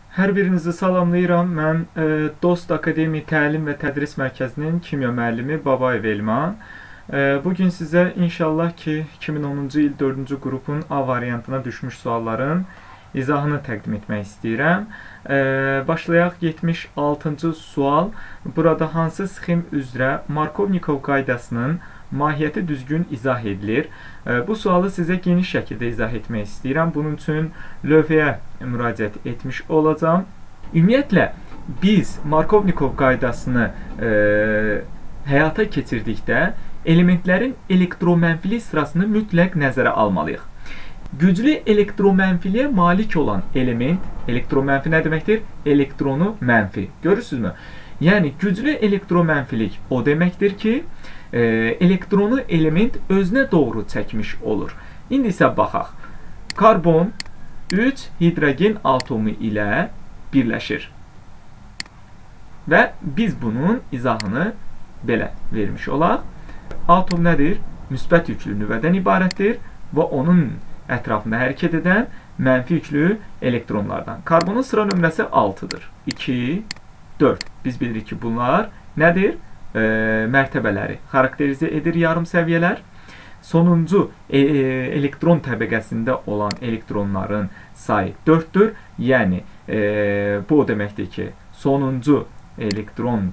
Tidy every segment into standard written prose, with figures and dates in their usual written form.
Hər birinizi salamlayıram. Mən Dost Akademi Təlim və Tədris Mərkəzinin kimya müəllimi Babayev Elman. Bugün sizə inşallah ki 2010-cu il 4-cü qrupun A variantına düşmüş sualların izahını təqdim etmək istəyirəm. Başlayaq 76-cı sual. Burada hansı sxem üzrə Markovnikov qaydasının mahiyyəti düzgün izah edilir? Bu sualı sizə geniş şəkildə izah etmək istəyirəm. Bunun üçün lövhəyə müraciət etmiş olacağım. Ümumiyyətlə, biz Markovnikov qaydasını həyata keçirdikdə elementlərin elektromənfili sırasını mütləq nəzərə almalıyıq. Güclü elektromənfiliyə malik olan element, elektromənfi nə deməkdir? Elektronu mənfi. Görürsünüzmü? Yəni, güclü elektromənfilik o deməkdir ki, elektronu element özünə doğru çəkmiş olur. İndi isə baxaq. Karbon 3 hidrogen atomu ilə birləşir. Və biz bunun izahını belə vermiş olaq. Atom nədir? Müsbət yüklü nüvədən ibarətdir və onun ətrafında hərəkət edən mənfi yüklü elektronlardan. Karbonun sıra nömrəsi 6-dır. 2, 4. Biz bilirik ki, bunlar nədir? Mərtəbələri xarakterizə edir yarım səviyyələr. Sonuncu elektron təbəqəsində olan elektronların sayı 4-dür. Yəni, bu o deməkdir ki, sonuncu elektron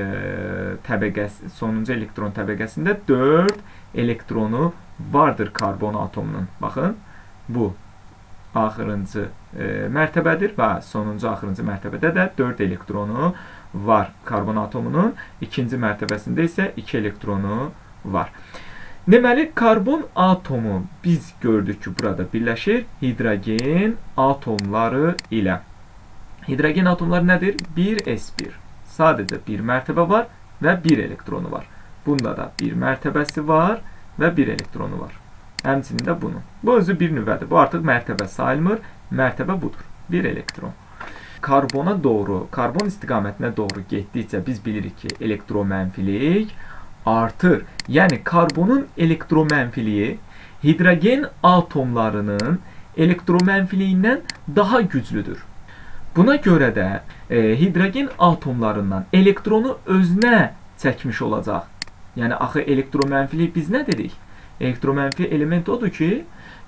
təbəqəsində 4 elektronu vardır karbon atomunun. Baxın, bu axırıncı mərtəbədir və sonuncu axırıncı mərtəbədə də 4 elektronu var karbon atomunun. İkinci mərtəbəsində isə 2 elektronu var. Deməli, karbon atomu biz gördük ki, burada birləşir hidrogen atomları ilə. Hidrogen atomları nədir? 1s1. Sadəcə bir mərtəbə var və 1 elektronu var. Bunda da bir mərtəbəsi var və 1 elektronu var. Həmçinin də bunun. Bu özü bir nüvədir. Bu artıq mərtəbə sayılmır. Mərtəbə budur. 1 elektron. Karbona doğru, karbon istiqamətinə doğru getdikcə biz bilirik ki, elektromənfilik artır. Yəni, karbonun elektromənfiliyi hidrogen atomlarının elektromənfiliyindən daha güclüdür. Buna görə də hidrogen atomlarından elektronu özünə çəkmiş olacaq. Yəni, axı elektromənfilik biz nə dedik? Elektromənfi element odur ki,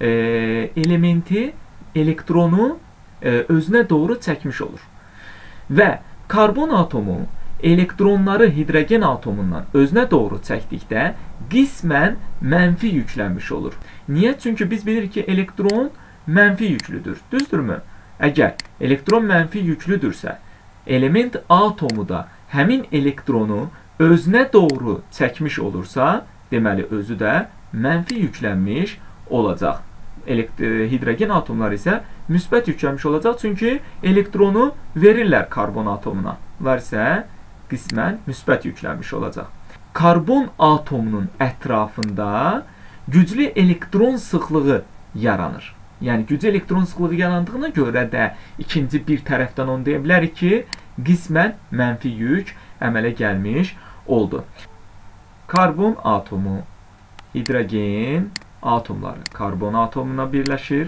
elementi, elektronu özünə doğru çəkmiş olur. Və karbon atomu elektronları hidrogen atomundan özünə doğru çəkdikdə qismən mənfi yüklənmiş olur. Niyə? Çünki biz bilirik ki, elektron mənfi yüklüdür. Düzdürmü? Əgər elektron mənfi yüklüdürsə, element atomu da həmin elektronu özünə doğru çəkmiş olursa, deməli, özü də mənfi yüklənmiş olacaq. Hidrogen atomları isə müsbət yüklənmiş olacaq, çünki elektronu verirlər karbon atomuna. Var isə qismən müsbət yüklənmiş olacaq. Karbon atomunun ətrafında güclü elektron sıxlığı yaranır. Yəni, güclü elektron sıxlığı yarandığına görə də ikinci bir tərəfdən onu deyə bilərik ki, qismən mənfi yük əmələ gəlmiş oldu. Karbon atomu, hidrogen atomları karbon atomuna birləşir.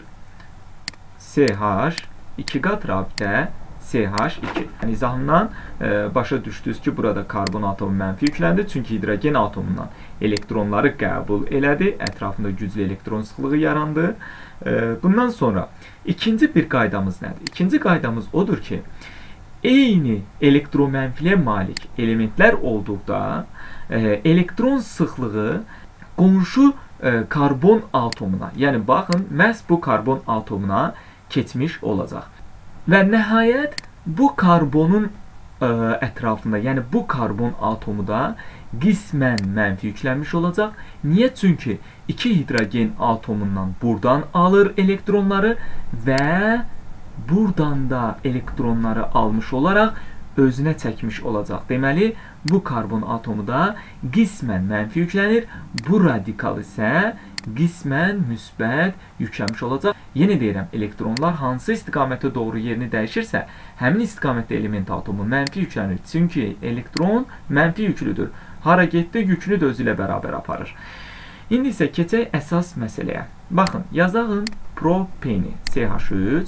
CH 2 qat rabitə CH2. Yəni, izahından başa düşdünüz ki, burada karbon atomu mənfi yükləndi. Çünki hidrogen atomundan elektronları qəbul elədi. Ətrafında güclü elektron sıxlığı yarandı. Bundan sonra ikinci bir qaydamız nədir? İkinci qaydamız odur ki, eyni elektromənfiliyə malik elementlər olduqda elektron sıxlığı qonşu karbon atomuna, yəni baxın, məhz bu karbon atomuna keçmiş olacaq. Və nəhayət bu karbonun ətrafında, yəni bu karbon atomu da qismən mənfi yüklənmiş olacaq. Niyə? Çünki 2 hidrogen atomundan buradan alır elektronları və buradan da elektronları almış olaraq özünə çəkmiş olacaq. Deməli, bu karbon atomu da qismən mənfi yüklənir. Bu radikal isə qismən müsbət yüklənmiş olacaq. Yenə deyirəm, elektronlar hansı istiqamətə doğru yerini dəyişirsə, həmin istiqamətdə element atomu mənfi yüklənir. Çünki elektron mənfi yüklüdür. Hara getdi, yükünü də özü ilə bərabər aparır. İndi isə keçək əsas məsələyə. Baxın, yazağın propeni CH3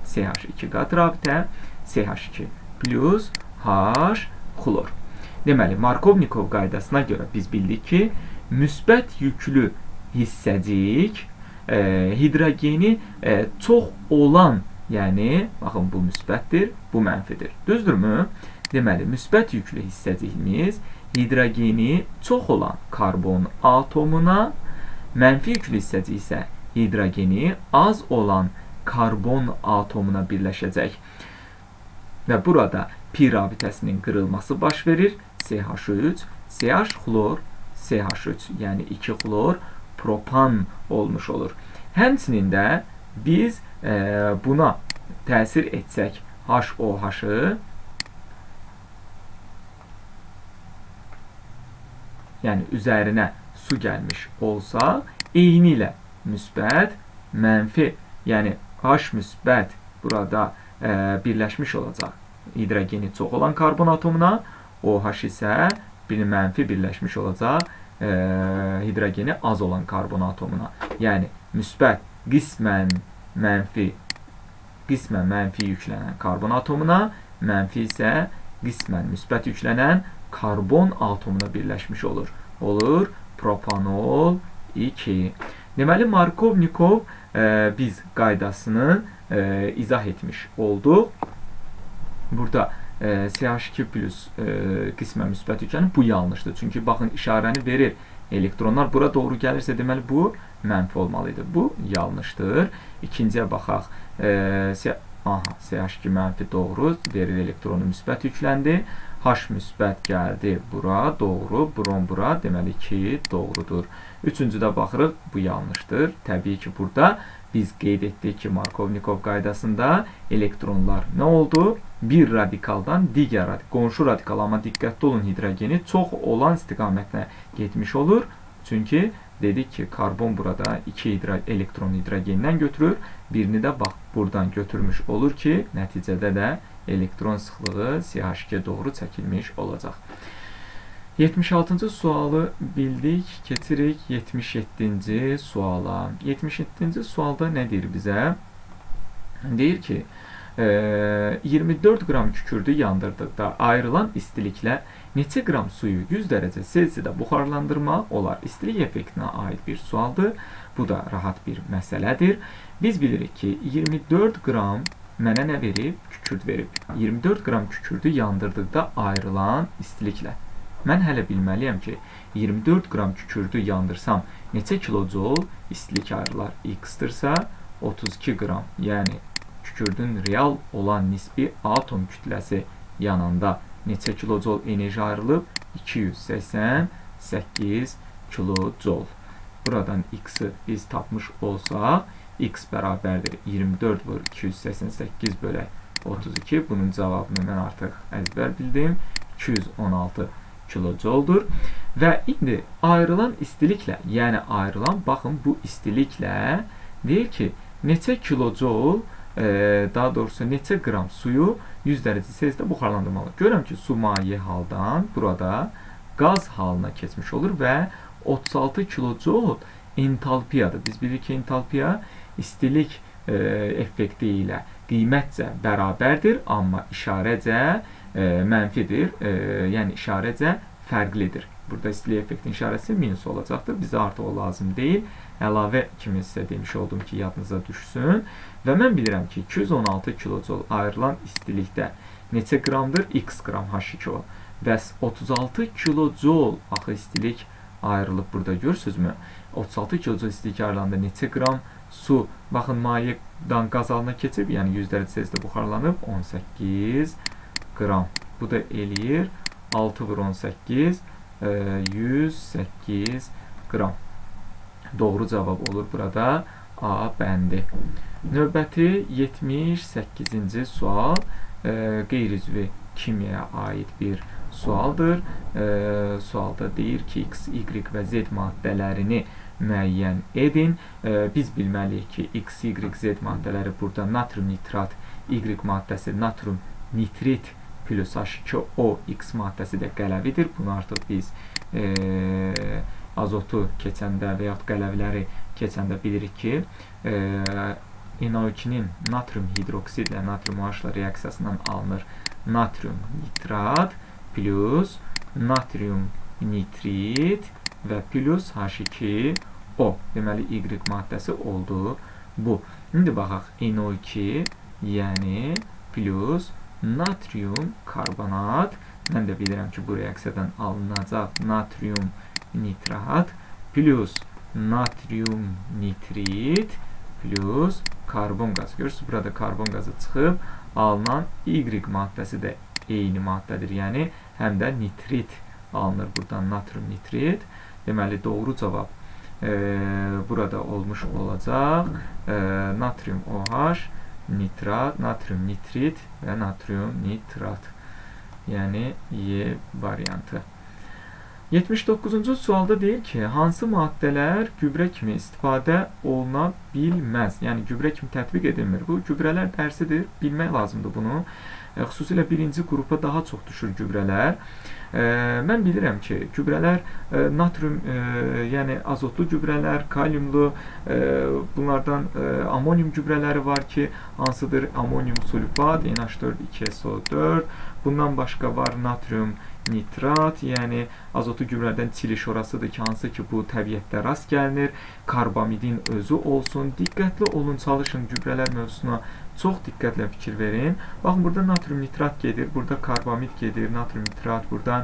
CH2 qat rabitə, CH2 plus H xlor. Deməli, Markovnikov qaydasına görə biz bildik ki, müsbət yüklü hissəcik hidrogeni çox olan, yəni, baxın, bu müsbətdir, bu mənfidir. Düzdürmü? Deməli, müsbət yüklü hissəciyimiz hidrogeni çox olan karbon atomuna, mənfi yüklü hissəcik isə hidrogeni az olan karbon atomuna birləşəcək. Və burada pi rabitəsinin qırılması baş verir. CH3, CH xlor, CH3, yəni 2 xlor propan olmuş olur. Həmçinin də biz buna təsir etsək HOH-ı, yəni üzərinə su gəlmiş olsa, eyni ilə müsbət, mənfi, yəni H müsbət burada birləşmiş olacaq hidrogeni çox olan karbon atomuna, OH isə bir mənfi birləşmiş olacaq hidrogeni az olan karbon atomuna. Yəni, müsbət qismən mənfi yüklənən karbon atomuna, mənfi isə qismən müsbət yüklənən karbon atomuna birləşmiş olur. Olur propanol 2. Deməli, Markovnikov biz qaydasını izah etmiş olduq. Burada CH2 plus qismən müsbət yüklənir. Bu yanlışdır. Çünki baxın, işarəni verir. Elektronlar bura doğru gəlirsə, deməli, bu mənfi olmalıydı. Bu yanlışdır. İkinciyə baxaq. CH2 mənfi doğru verir, elektronu müsbət yükləndi. H müsbət gəldi bura, doğru. Bron bura, deməli ki, doğrudur. Üçüncüdə baxırıq, bu yanlışdır. Təbii ki, burada biz qeyd etdik ki, Markovnikov qaydasında elektronlar nə oldu? Bir radikaldan digər qonşu radikal, amma diqqətli olun, hidrogeni çox olan istiqamətinə getmiş olur. Çünki dedik ki, karbon burada 2 elektron hidrogenindən götürür. Birini də bax, buradan götürmüş olur ki, nəticədə də elektron sıxlığı CH2-yə doğru çəkilmiş olacaq. 76-cı sualı bildik. Keçirik 77-ci suala. 77-ci sualda nə deyir bizə? Deyir ki, 24 qram kükürdü yandırdıqda ayrılan istiliklə neçə qram suyu 100 dərəcə Selsidə buxarlandırmaq olar? İstilik effektinə aid bir sualdır. Bu da rahat bir məsələdir. Biz bilirik ki, 24 qram mənə nə verib? Kükürd verib. 24 qram kükürdü yandırdıqda ayrılan istiliklə. Mən hələ bilməliyəm ki, 24 qram kükürdü yandırsam neçə kilojoul istilik ayrılar? X-dırsa 32 qram, yəni kükürdün real olan nisbi atom kütləsi yanında neçə kilojoul enerji ayrılıb? 288 kilojoul. Buradan X-ı biz tapmış olsaq, X bərabərdir 24 vur 288 bölək 32. Bunun cavabını mən artıq əzbər bildim. 216 kilojouldur. Və indi ayrılan istiliklə, yəni ayrılan, baxın, bu istiliklə deyir ki, neçə kilojoul, daha doğrusu neçə qram suyu 100 dərəcə Selsidə buxarlandırmalı. Görürəm ki, su maye haldan burada qaz halına keçmiş olur və 36 kilojoul entalpiyadır. Biz bilirik ki, entalpiya istilik effekti ilə qiymətcə bərabərdir, amma işarəcə mənfidir, yəni işarəcə fərqlidir. Burada istilik effektin işarəsi minus olacaqdır. Bizə artıq o lazım deyil. Əlavə kimi sizə demiş oldum ki, yadınıza düşsün. Və mən bilirəm ki, 216 kilojoul ayrılan istilikdə neçə qramdır? X qram H2O. Bəs 36 kilojoul axı istilik ayrılıb burada, görürsünüzmü? 36 kilojoul istilik ayrılanda neçə qram su, baxın, mayedən qaz halına keçib, yəni 100 dərəcə Selsidə buxarlanıb 18 qram. Bu da eləyir 6 vur 18, 108 qram. Doğru cavab olur burada A bəndi. Növbəti 78-ci sual qeyri-üzvi kimyaya aid bir sualdır. Sualda deyir ki, X, Y və Z maddələrini müəyyən edin. Biz bilməliyik ki, X, Y, Z maddələri burada natrium nitrat, Y maddəsi natrium nitrit plus H2O, X maddəsi də qələvidir. Bunu artıq biz azotu keçəndə və yaxud qələvləri keçəndə bilirik ki, NO2-nin natrium hidroksid ilə natrium OH-la reaksiyasından alınır natrium nitrat plus natrium nitrit və plus H2O. Deməli, Y maddəsi oldu bu. İndi baxaq, NO2, yəni plus natrium karbonat. Mən də bilirəm ki, bu reaksiyadan alınacaq natrium nitrat plus natrium nitrit plus karbon qazı. Görürsünüz, burada karbon qazı çıxıb, alınan Y maddəsi də eyni maddədir. Yəni, həm də nitrit alınır buradan, natrium nitrit. Deməli, doğru cavab burada olmuş olacaq. Natrium OH, nitrat, natrium nitrit və natrium nitrat. Yəni, Y variantı. 79-cu sualda deyir ki, hansı maddələr gübrə kimi istifadə oluna bilməz? Yəni, gübrə kimi tətbiq edilmir. Bu, gübrələr dərsidir. Bilmək lazımdır bunu. Xüsusilə birinci qrupa daha çox düşür gübrələr. Mən bilirəm ki, gübrələr natrium, yəni azotlu gübrələr, kaliumlu, bunlardan amonium gübrələri var ki, hansıdır? Amonium sulfat, NH4-2SO4. Bundan başqa var natrium nitrat, yəni azotlu gübrələrdən çiliş orasıdır ki, hansı ki, bu təbiətdə rast gəlinir. Karbamidin özü olsun. Diqqətli olun, çalışın gübrələr mövzusuna çox diqqətlə fikir verin. Baxın, burada natrium nitrat gedir, burada karbamid gedir, natrium nitrat, buradan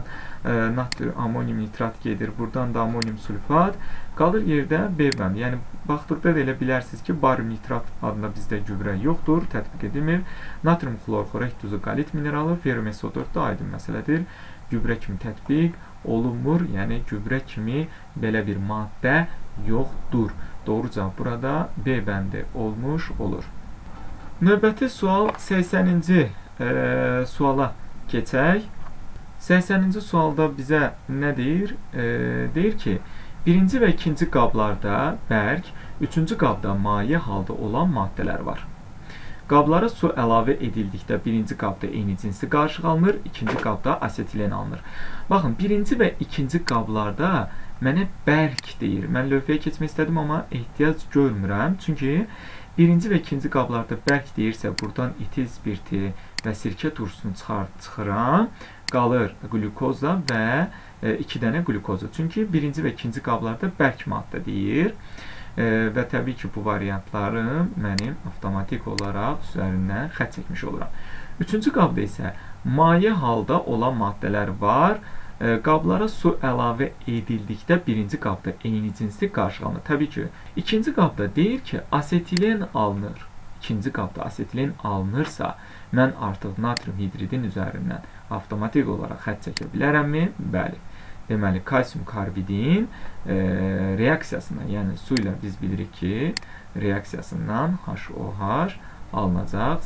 amonium nitrat gedir, buradan da amonium sulfat. Qalır yerdə B bəndi. Yəni, baxdıqda da elə bilərsiniz ki, barium nitrat adında bizdə gübrə yoxdur, tətbiq edilmir. Natrium xlorxorek duzu qalit mineralı, ferrum SO4 da aydın məsələdir. Gübrə kimi tətbiq olunmur, yəni gübrə kimi belə bir maddə yoxdur. Doğru cavab burada B bəndi olmuş olur. Növbəti sual 80-ci suala keçək. 80-ci sualda bizə nə deyir? Deyir ki, birinci və ikinci qablarda bərk, üçüncü qabda maye halda olan maddələr var. Qablara su əlavə edildikdə birinci qabda eyni cinsi qarışıq alınır, ikinci qabda asetilen alınır. Baxın, birinci və ikinci qablarda mənə bərk deyir. Mən lövhəyə keçmək istədim, amma ehtiyac görmürəm. Çünki birinci və ikinci qablarda bərk deyirsə, buradan etil spirti və sirkə turşusunu çıxıram. Qalır glukoza və 2 dənə glukoza. Çünki birinci və ikinci qablarda bərk maddə deyir. Və təbii ki, bu variantların mənim avtomatik olaraq üzərindən xət çəkmiş oluram. Üçüncü qabda isə maye halda olan maddələr var. Qablara su əlavə edildikdə birinci qabda eyni cinsli qarışıq alınır. Təbii ki, ikinci qabda deyir ki, asetilen alınır. İkinci qabda asetilen alınırsa, mən artıq natrium hidridin üzərindən avtomatik olaraq xət çəkə bilərəmmi? Bəli. Deməli, kalsium karbidin reaksiyasından, yəni su ilə biz bilirik ki, reaksiyasından HOH alınacaq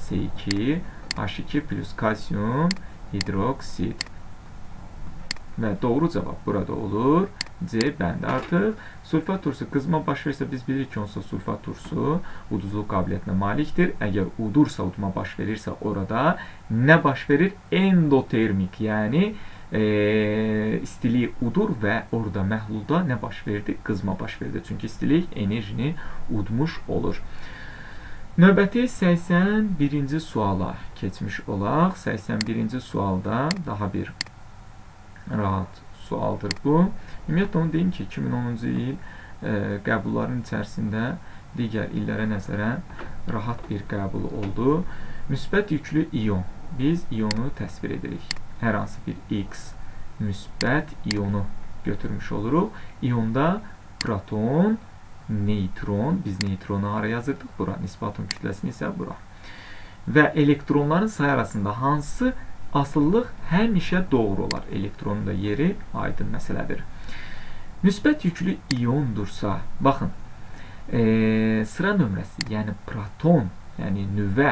C2H2 plus kalsium hidroksid. Və doğru cavab burada olur. C bəndi artıq. Sulfat turşusu qızma baş verirsə, biz bilirik ki, onsuz sulfat turşusu uduzluq qabiliyyətinə malikdir. Əgər udursa, udma baş verirsə, orada nə baş verir? Endotermik, yəni istilik udur və orada məhlulda nə baş verdi? Qızma baş verdi. Çünki istilik enerjini udmuş olur. Növbəti 81-ci suala keçmiş olaq. 81-ci sualda daha bir rahat sualdır bu. Ümumiyyətlə onu deyim ki, 2010-cu il qəbulların içərisində digər illərə nəzərən rahat bir qəbul oldu. Müsbət yüklü iyon. Biz iyonu təsvir edirik. Hər hansı bir X müsbət iyonu götürmüş oluruq. İyonda proton, neytron, biz neytronu hara yazırdıq? Bura. Nisbi atom kütləsini isə bura. Və elektronların sayı arasında hansı asıllıq həmişə doğru olar? Elektronun da yeri aydın məsələdir. Müsbət yüklü iyondursa, baxın, sıra nömrəsi, yəni proton, yəni nüvə,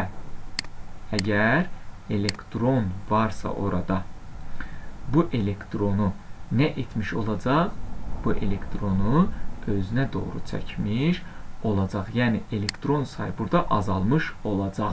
əgər elektron varsa orada, bu elektronu nə etmiş olacaq? Bu elektronu özünə doğru çəkmiş olacaq. Yəni, elektron sayı burada azalmış olacaq.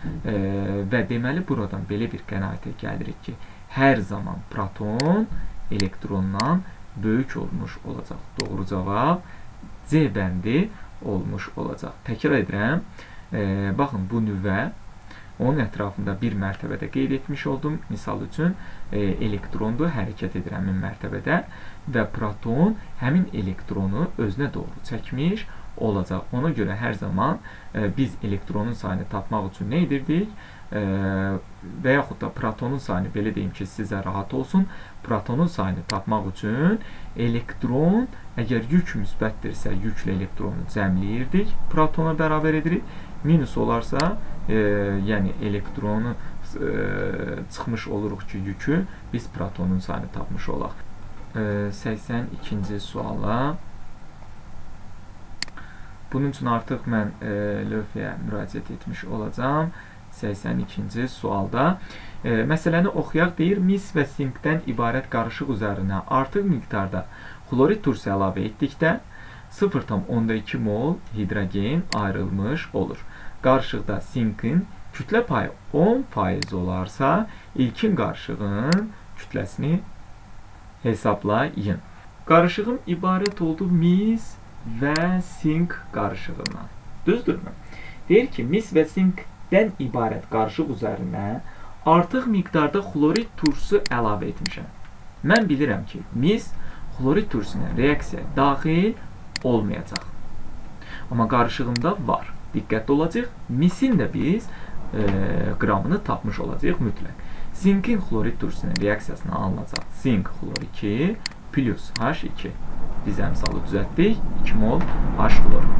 Və deməli, buradan belə bir qənaətə gəlirik ki, hər zaman proton elektrondan böyük olmuş olacaq. Doğru cavab C bəndi olmuş olacaq. Təkrar edirəm. Baxın, bu nüvə, onun ətrafında bir mərtəbədə qeyd etmiş oldum. Misal üçün, elektrondur, hərəkət edir həmin mərtəbədə və proton həmin elektronu özünə doğru çəkmiş olacaq. Ona görə hər zaman biz elektronun sayını tapmaq üçün nə edirdik? Və yaxud da protonun sayını, belə deyim ki, sizə rahat olsun, protonun sayını tapmaq üçün elektron, əgər yük müsbətdirsə, yüklə elektronu cəmləyirdik, protona bərabər edirik. Minus olarsa, yəni elektronu çıxmış oluruq ki, yükü, biz protonun sayını tapmış olaq. 82-ci suala. Bunun üçün artıq mən lövhəyə müraciət etmiş olacağam. 82-ci sualda məsələni oxuyaq. Deyir, mis və sinkdən ibarət qarışıq üzərinə artıq miqdarda xlorid turşusu əlavə etdikdə 0,2 mol hidrogen ayrılmış olur. Qarışıqda sinkin kütlə payı 10% olarsa, ilkin qarışığın kütləsini hesablayın. Qarışığım ibarət oldu mis və sink qarışığından. Düzdürmü? Deyir ki, mis və sinkdən ibarət qarışıq üzərinə artıq miqdarda xlorid turşusu əlavə etmişəm. Mən bilirəm ki, mis xlorid turşusuna reaksiya daxil olmayacaq. Amma qarışığımda var. Diqqətli olacaq. Misin də biz qramını tapmış olacaq mütləq. Sinkin xlorid turşusunun reaksiyasına alınacaq. Sink xlor 2 plus H2. Biz əmsalı düzəltdik. 2 mol H xlor.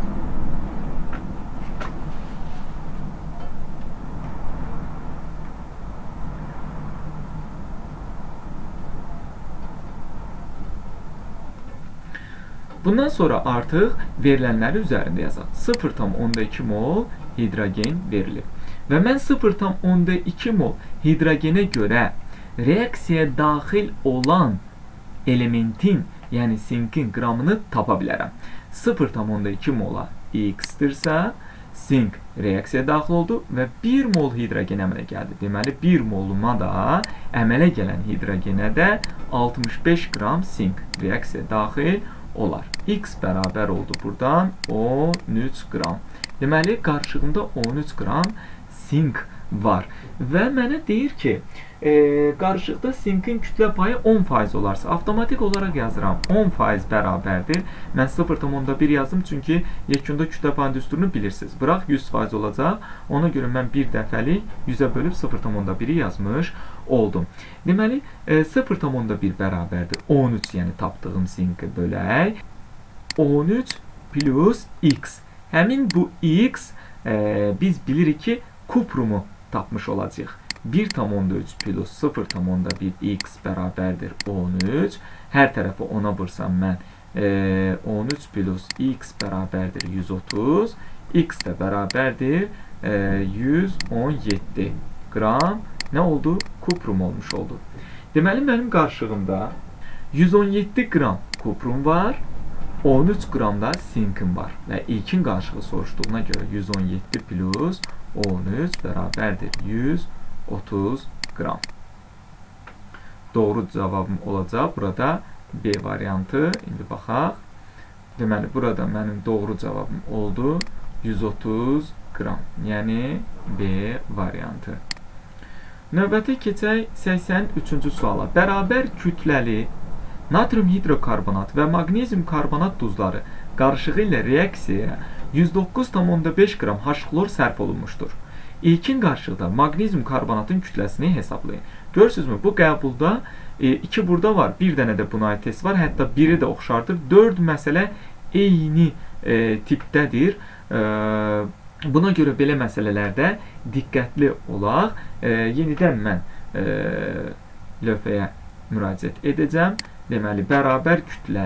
Bundan sonra artıq verilənləri üzərində yazaq. 0,2 mol hidrogen verilib. Və mən 0,2 mol hidrogenə görə reaksiyaya daxil olan elementin, yəni sinkin qramını tapa bilərəm. 0,2 mola X-dirsə, sink reaksiyaya daxil oldu və 1 mol hidrogen əmələ gəldi. Deməli, 1 moluma da əmələ gələn hidrogenə də 65 qram sink reaksiyaya daxil olar. X bərabər oldu buradan 13 qram. Deməli, qarışığımda 13 qram sink var. Və mənə deyir ki, qarışıqda sinkin kütlə payı 10% olarsa, avtomatik olaraq yazıram. 10% bərabərdir. Mən 0,1 yazdım, çünki yekunda kütlə payının düsturunu bilirsiniz. Bıraq 100% olacaq. Ona görə mən bir dəfəlik 100-ə bölüb 0,1-i yazmış oldum. Deməli, 0,1 bərabərdir. 13, yəni tapdığım sinki bölək. 13 plus X. Həmin bu X, biz bilirik ki, kuprumu tapmış olacaq. 1,3 plus 0,1 X bərabərdir 13. Hər tərəfi 10-a vursam mən 13 plus X bərabərdir 130. X də bərabərdir 117 qram. Nə oldu? Kuprum olmuş oldu. Deməli, mənim qarışığımda 117 qram kuprum var, 13 qram da sinkim var. Və ilkin qarışığı soruşduğuna görə 117 plus 13 bərabərdir 130 qram. Doğru cavabım olacaq. Burada B variantı. İndi baxaq. Deməli, burada mənim doğru cavabım oldu 130 qram. Yəni B variantı. Növbəti keçək 83-cü suala. Bərabər kütləli natrium hidrokarbonat və maqnezium karbonat duzları qarışığı ilə reaksiyaya 109,5 qram H-xlor sərf olunmuşdur. İlkin qarışıqda maqnezium karbonatın kütləsini hesablayın. Görürsünüzmü? Bu qəbulda 2 burada var, bir dənə də buna aid test var, hətta biri də oxşardır. 4 məsələ eyni tipdədir. Buna görə belə məsələlərdə diqqətli olaq. Yenidən mən lövhəyə müraciət edəcəm. Deməli, bərabər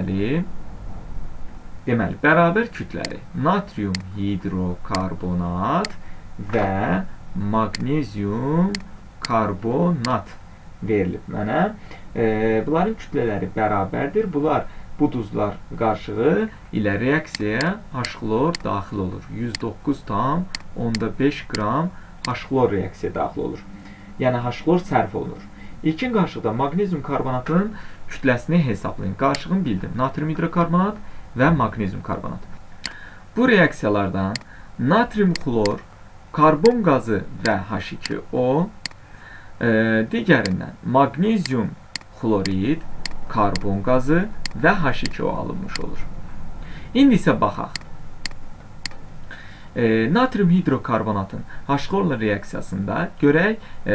kütləli natrium hidrokarbonat və maqnezium karbonat verilib mənə. Bunların kütlələri bərabərdir. Bu duzlar qarışığı ilə reaksiyaya H-xlor daxil olur. 109,5 qram H-xlor reaksiyaya daxil olur. Yəni, H-xlor sərf olunur. İlkin qarışıqda maqnezium karbonatının kütləsini hesablayın. Qarışığını bildim. Natrium hidrokarbonat və maqnezium karbonat. Bu reaksiyalardan natrium xlor, karbon qazı və H2O, digərindən magnezium xlorid, karbon qazı və H2O alınmış olur. İndi isə baxaq. Natrium hidrokarbonatın H-xlorla reaksiyasında görək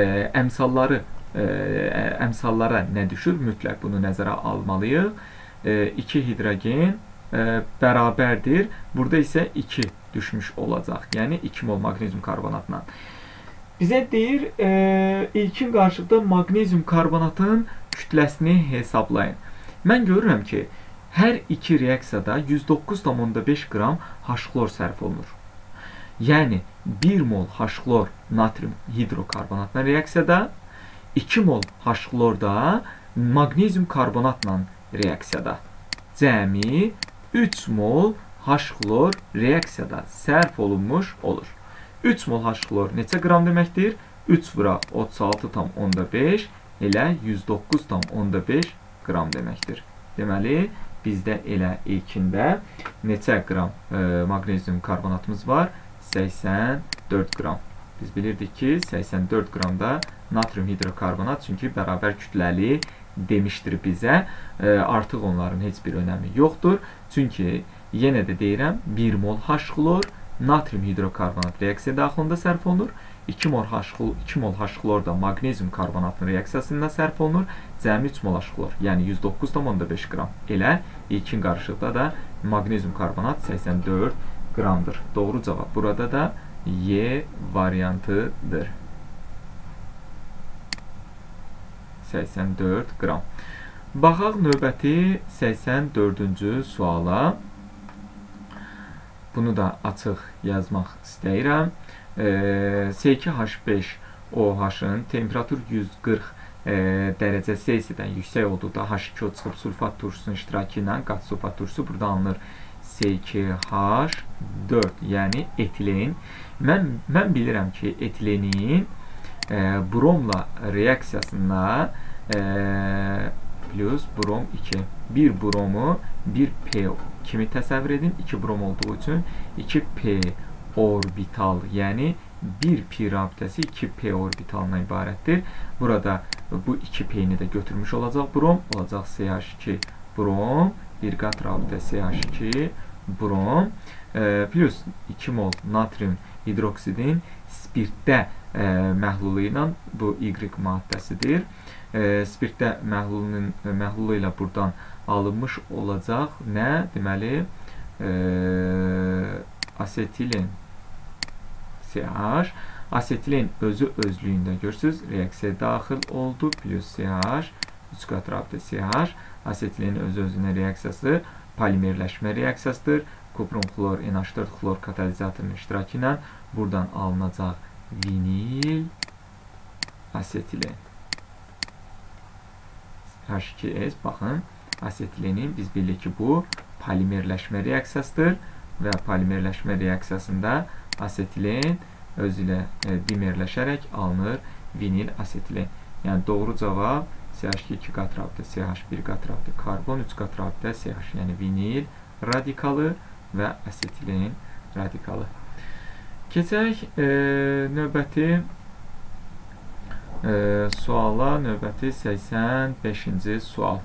əmsallara nə düşür? Mütləq bunu nəzərə almalıyıq. 2 hidrogen bərabərdir. Burada isə 2 düşmüş olacaq. Yəni 2 mol magnezium karbonatla. Bizə deyir, ilkin qarşılıqda magnezium karbonatın kütləsini hesablayın. Mən görürəm ki, hər iki reaksiyada 109,5 qram H-xlor sərf olunur. Yəni 1 mol H-xlor natrium hidrokarbonatla reaksiyada, 2 mol H-xlor da magnezium karbonatla reaksiyada. Cəmi 3 mol H-xlor reaksiyada sərf olunmuş olur. 3 mol H-xlor neçə qram deməkdir? 3 vuraq 36,5 elə 109,5 qram deməkdir. Deməli, bizdə elə ilkində neçə qram magnezium karbonatımız var? 84 qram. Biz bilirdik ki, 84 qramda natrium hidrokarbonat, çünki bərabər kütləli demişdir bizə. Artıq onların heç bir önəmi yoxdur. Çünki yenə də deyirəm, 1 mol H-xlor natrium hidrokarbonat reaksiya daxilində sərf olunur. 2 mol H-xlor da magnezium karbonatın reaksiyasında sərf olunur. Cəmi 3 mol H-xlor, yəni 109,5 qram. Elə ilkin qarışıqda da magnezium karbonat 84 qramdır. Doğru cavab burada da Y variantıdır. 84 qram. Baxaq növbəti 84-cü suala. Bunu da açıq yazmaq istəyirəm. C2H5OH-ın temperatur 140 dərəcə Celsiyadan yüksək olduqda H2O çıxıb sulfat turşusunun iştirakı ilə qat sulfat turşusu burada alınır C2H4, yəni etilen. Mən bilirəm ki, etilenin bromla reaksiyasında plus brom 2. Bir bromu 1P kimi təsəvvür edin. 2 brom olduğu üçün 2P orbital, yəni 1 pi rabitəsi 2P orbitalına ibarətdir. Burada bu 2P'ni də götürmüş olacaq brom. Olacaq CH2 brom, bir qat rabitə CH2 brom plus 2 mol natrium hidroksidin spirtdə məhlulu ilə, bu Y maddəsidir. Spirtdə məhlulu ilə buradan alınmış olacaq nə? Deməli, asetilen CH. Asetilen özü özlüyündə görürsünüz, reaksiya daxil oldu, plus CH, 3 qat rabitə CH. Asetilenin öz-özünə reaksiyası polimerləşmə reaksiyasıdır. Kuprum xlor, NH4 xlor katalizatorunun iştirakı ilə buradan alınacaq vinil asetilen. H2S, baxın, asetilenin biz bilirik ki, bu polimerləşmə reaksiyasıdır və polimerləşmə reaksiyasında asetilen öz ilə dimerləşərək alınır vinil asetilen. Yəni, doğru cavab CH2 2 qat rabitə, CH1 qat rabitə, karbon 3 qat rabitə, CH, yəni vinil radikalı və asetilen radikalı. Keçək növbəti suala, növbəti 85-ci sual.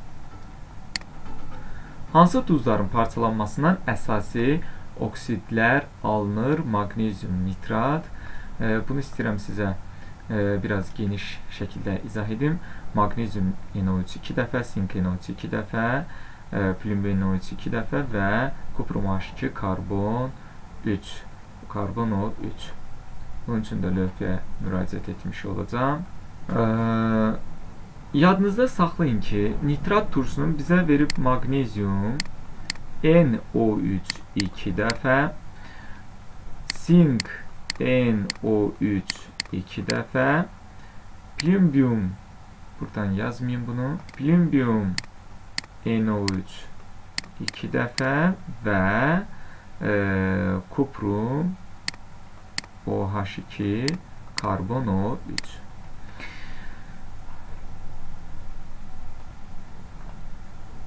Hansı duzların parçalanmasından əsasi oksidlər alınır? Magnezium nitrat. Bunu istəyirəm sizə biraz geniş şəkildə izah edim. Magnezium NO3 2 dəfə, sink NO3 2 dəfə, plümbin NO3 2 dəfə və kuprum H2 karbon 3. Karbon O3. Bunun üçün də lövhəyə müraciət etmiş olacağım. Yadınızda saxlayın ki, nitrat turşusunun bizə verib magnezium NO3 2 dəfə, sink NO3 2 dəfə, plümbium, buradan yazmayayım bunu, plümbium NO3 2 dəfə və kuprum OH2 karbon O3.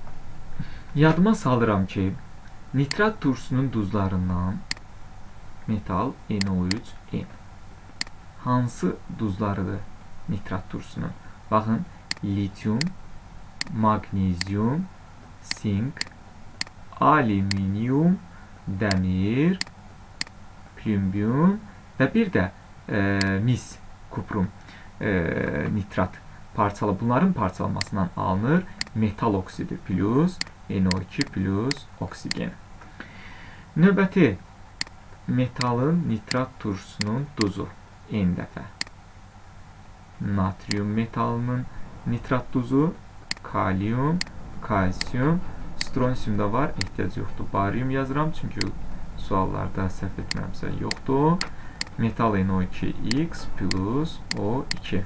Yadıma salıram ki, nitrat turşusunun duzlarından metal NO3N. Hansı duzlarıdır nitrat turşusunun? Baxın, lityum, magnezyum, sink, alüminyum, dəmir, plümbium və bir də mis, kuprum, nitrat parçalı. Bunların parçalanmasından alınır metal oksidi plus NO2 plus oksigen. Növbəti metalın nitrat turşusunun duzu N dəfə. Natrium metalının nitrat duzu kalium, kalsiyum, stronsiumda var, ehtiyac yoxdur. Barium yazıram çünki suallarda səhv etmirəmsə yoxdur. Metal NO2X plus O2.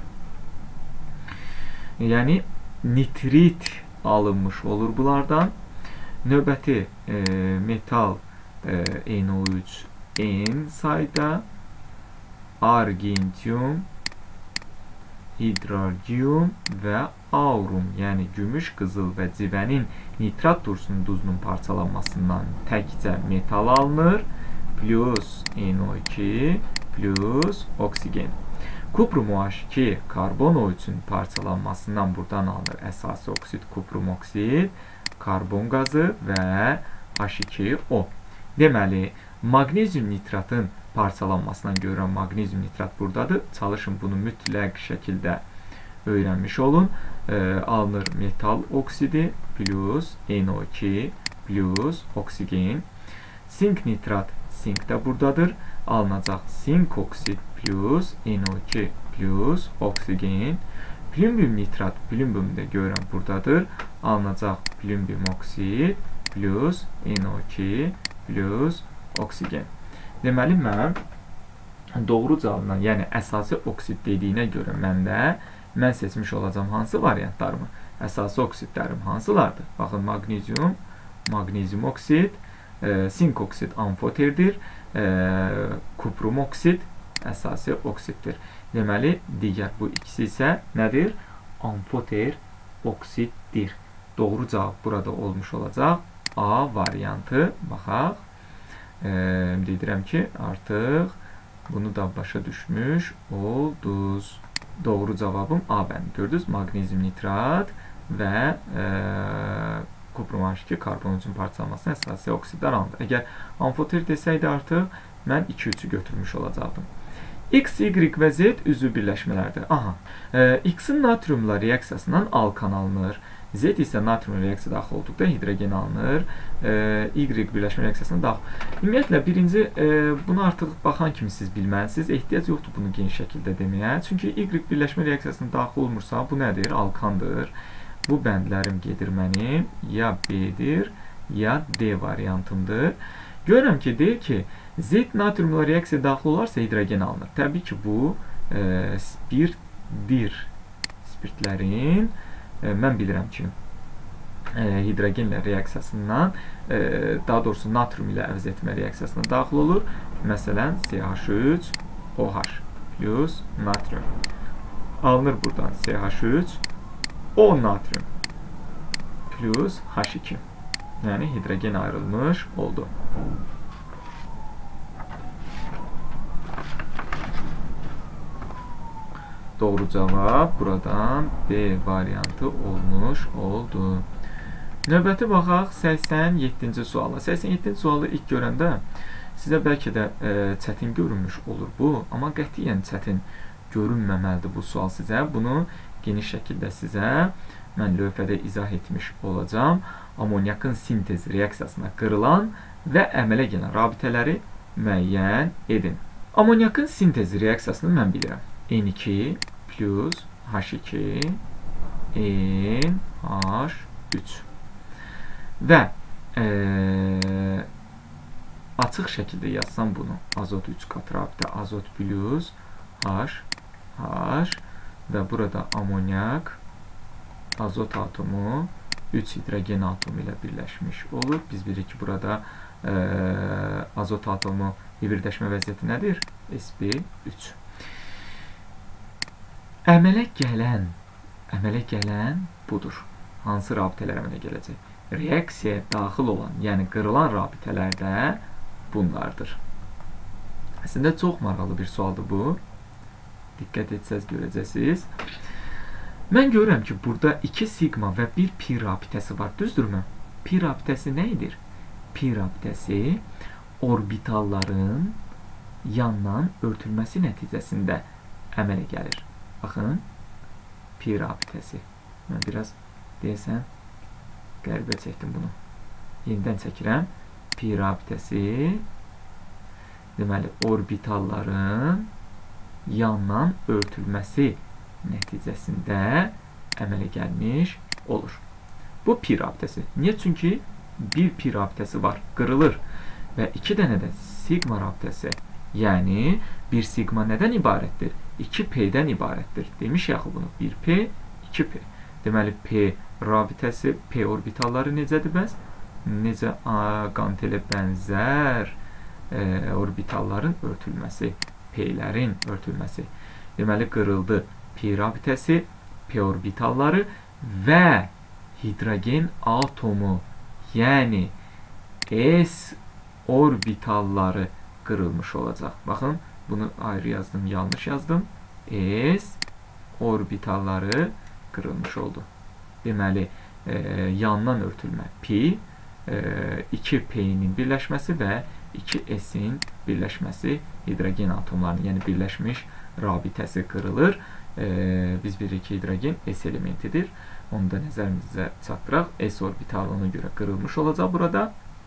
Yəni nitrit alınmış olur bunlardan. Növbəti metal NO3N sayda, argentium, hidrargium və aurum, yəni gümüş, qızıl və civənin nitrat turşusunun duzunun parçalanmasından təkcə metal alınır, plus NO2 plus oksigen. Kuprum OH2 karbon O3-ün parçalanmasından buradan alınır əsası oksid, kuprum oksid, karbon qazı və H2O. Deməli, magnezyum nitratın parçalanmasından görən magnezyum nitrat buradadır. Çalışın bunu mütləq şəkildə öyrənmiş olun. Alınır metal oksidi plus NO2 plus oksigen. Sink nitrat, sink də buradadır. Alınacaq sink oksid plus NO2 plus oksigen. Plümbium nitrat, plümbium da görən buradadır. Alınacaq plümbium oksid plus NO2 plus oksigen. Deməli, mən doğru cavabından, yəni əsası oksid dediyinə görə mən seçmiş olacağım hansı variantlarımı? Əsası oksidlərim hansılardır? Baxın, magnezyum, magnezyum oksid, sink oksid amfoterdir, kuprum oksid əsası oksiddir. Deməli, digər bu ikisi isə nədir? Amfoter oksiddir. Doğru cavab burada olmuş olacaq. A variantı. Baxaq. Dedirəm ki, artıq bunu da başa düşmüş oldunuz. Doğru cavabım A bəndi. Gördünüz, magnezyum nitrat və kuprum OH2 karbon üçün parçalanmasına əsası oksidlər alındı. Əgər amfoter desəydi artıq mən 2-3-ü götürmüş olacaqdım. X, Y və Z üzvü birləşmələrdir. Aha, X-in natriumla reaksiyasından alkan alınır. Z isə natrium reaksiya daxil olduqda hidrogen alınır. Y birləşmə reaksiyasına daxil. Ümumiyyətlə, birinci, bunu artıq baxan kimi siz bilməlisiniz. Ehtiyac yoxdur bunu geniş şəkildə deməyə. Çünki Y birləşmə reaksiyasına daxil olmursa, bu nədir? Alkandır. Bu bəndlərim gedir mənim ya B-dir, ya D variantımdır. Görürəm ki, deyir ki, Z natriumla reaksiya daxil olarsa hidrogen alınır. Təbii ki, bu spirtdir. Spirtlərin, mən bilirəm ki, hidrogenlə reaksiyasından, daha doğrusu natrium ilə əvəz etmə reaksiyasına daxil olur. Məsələn, CH3OH plus natrium. Alınır buradan CH3O natrium plus H2. Yəni, hidrogen ayrılmış oldu. Doğru cavab buradan B variantı olmuş oldu. Növbəti baxaq 87-ci suala. 87-ci sualı ilk görəndə sizə bəlkə də çətin görünmüş olur bu, amma qətiyyən çətin görünməməlidir bu sual sizə. Bunu geniş şəkildə sizə mən lövhədə izah etmiş olacağım. Amonyakın sintez reaksiyasına qırılan və əmələ gələn rabitələri müəyyən edin. Amonyakın sintez reaksiyasını mən bilirəm. N2 plus H2 NH3 və açıq şəkildə yazsam bunu, azot 3 qat rabitə, azot plus H və burada amonyak azot atomu 3 hidrogen atomu ilə birləşmiş olur. Biz bilirik ki, burada azot atomu hibridləşmə vəziyyəti nədir? Sp3. Əmələ gələn budur. Hansı rabitələr əmələ gələcək? Reaksiyaya daxil olan, yəni qırılan rabitələr də bunlardır. Əslində çox maraqlı bir sualdır bu. Diqqət etsəz görəcəksiniz. Mən görürəm ki, burada 2 sigma və 1 pi rabitəsi var, düzdürmü? Pi rabitəsi nə edir? Pi rabitəsi orbitalların yandan örtülməsi nəticəsində əmələ gəlir. Baxın, pi rabitəsi. Mən biraz deyəsən qəribə çəkdim bunu. Yenidən çəkirəm. Pi rabitəsi deməli orbitalların yandan örtülməsi nəticəsində əmələ gəlmiş olur. Bu pi rabitəsi. Niyə? Çünki bir pi rabitəsi var, qırılır və 2 dənə də sigma rabitəsi. Yəni, bir sigma nədən ibarətdir? 2 p-dən ibarətdir. Demişik bunu. 1p, 2p. Deməli, p rabitəsi, p orbitalları necədir bəs? Necə qantelə bənzər orbitalların örtülməsi, p-lərin örtülməsi. Deməli, qırıldı pi rabitəsi, p orbitalları və hidrogen atomu, yəni s orbitalları qırılmış olacaq. Baxın, bunu ayrı yazdım, yanlış yazdım. S orbitalları qırılmış oldu. Deməli, yandan örtülmə pi, 2p-nin birləşməsi və 2s-in birləşməsi hidrogen atomlarının, yəni birləşmiş rabitəsi qırılır. Biz bilirik ki, hidrogen s elementidir. Onu da nəzərimizə çatdıraq. S orbitalına görə qırılmış olacaq burada.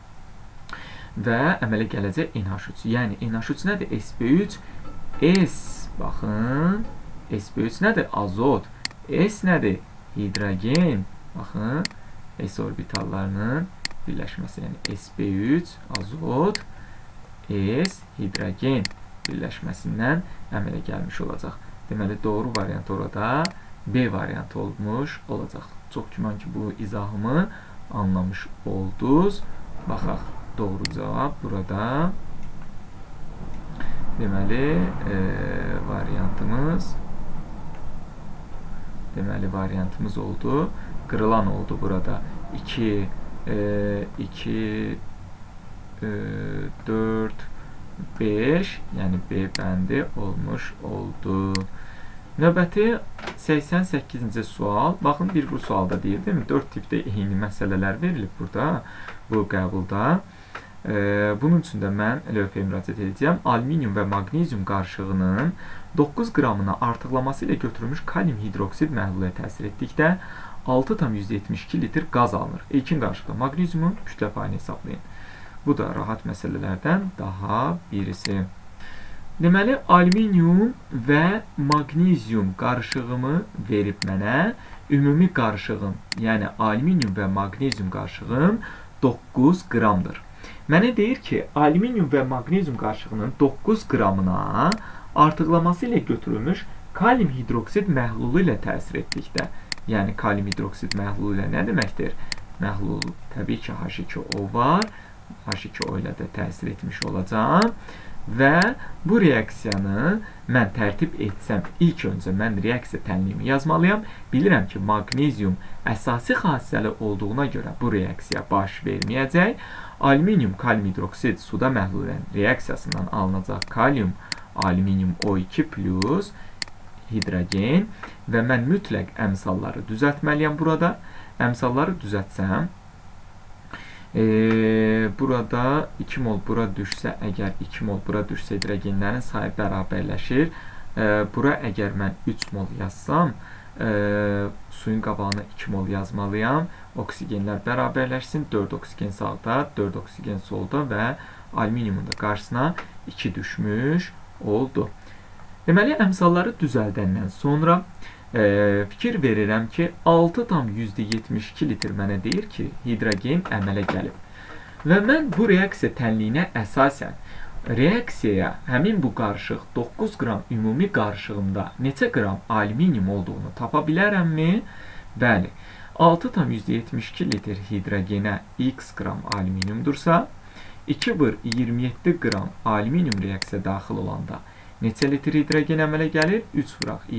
Və əmələ gələcək NH3. Yəni, NH3 nədir? sp3, S. Baxın, sp3 nədir? Azot. S nədir? Hidrogen. Baxın, S orbitallarının birləşməsi. Yəni, sp3, azot, S, hidrogen birləşməsindən əmələ gəlmiş olacaq. Deməli, doğru variant orada B variantı olmuş olacaq. Çox güman ki, bu izahımı anlamış oldunuz. Baxaq, doğru cavab burada. Deməli, variantımız oldu. Qırılan oldu burada. 2, 4, 5, yəni B bəndi olmuş oldu. Növbəti 88-ci sual. Baxın, bir bu sualda deyil, değil mi? 4 tipdə eyni məsələlər verilib burada, bu qəbulda. Bunun üçün də mən lövhəyə müraciət edəcəyəm. Alüminium və maqnezium qarışığının 9 qramına artıqlaması ilə götürülmüş kalium hidroksid məhlula təsir etdikdə 6,72 litr qaz alınır. İlkin qarışıqda maqneziumun kütlə payını hesablayın. Bu da rahat məsələlərdən daha birisi. Deməli, alüminium və maqnezium qarışığımı verib mənə. Ümumi qarışığım, yəni alüminium və maqnezium qarışığım 9 qramdır. Mənə deyir ki, alüminium və maqnezium qarışığının 9 qramına artıqlaması ilə götürülmüş kalium hidroksid məhlulu ilə təsir etdikdə, yəni kalium hidroksid məhlulu ilə nə deməkdir? Məhlul təbii ki, H2O var. H2O ilə də təsir etmiş olacam. Və bu reaksiyanı mən tərtib etsəm, ilk öncə mən reaksiya tənliyimi yazmalıyam. Bilirəm ki, maqnezium əsasi xassəli olduğuna görə bu reaksiya baş verməyəcək. Alüminium, kalium hidroksid suda məhlul olan reaksiyasından alınacaq kalium, alüminium O2 plus hidrogen və mən mütləq əmsalları düzəltməliyəm burada. Əmsalları düzəltsəm, burada 2 mol bura düşsə, əgər 2 mol bura düşsə hidrogenlərin sayı bərabərləşir. Bura əgər mən 3 mol yazsam, suyun qabağına 2 mol yazmalıyam. Oksigenlər bərabərləşsin. 4 oksigen sağda, 4 oksigen solda və alüminiumun da qarşısına 2 düşmüş oldu. Deməli, əmsalları düzəldəndən sonra fikir verirəm ki, 6,72 litr mənə deyir ki, hidrogen əmələ gəlib. Və mən bu reaksiya tənliyinə əsasən reaksiyaya həmin bu qarışıq 9 qram ümumi qarışığımda neçə qram alüminium olduğunu tapa bilərəmmi? Bəli, 6,72 litr hidrogenə x qram alüminiumdursa, 2,27 qram alüminium reaksiya daxil olanda neçə litr hidrogen əmələ gəlir? 3 vuraq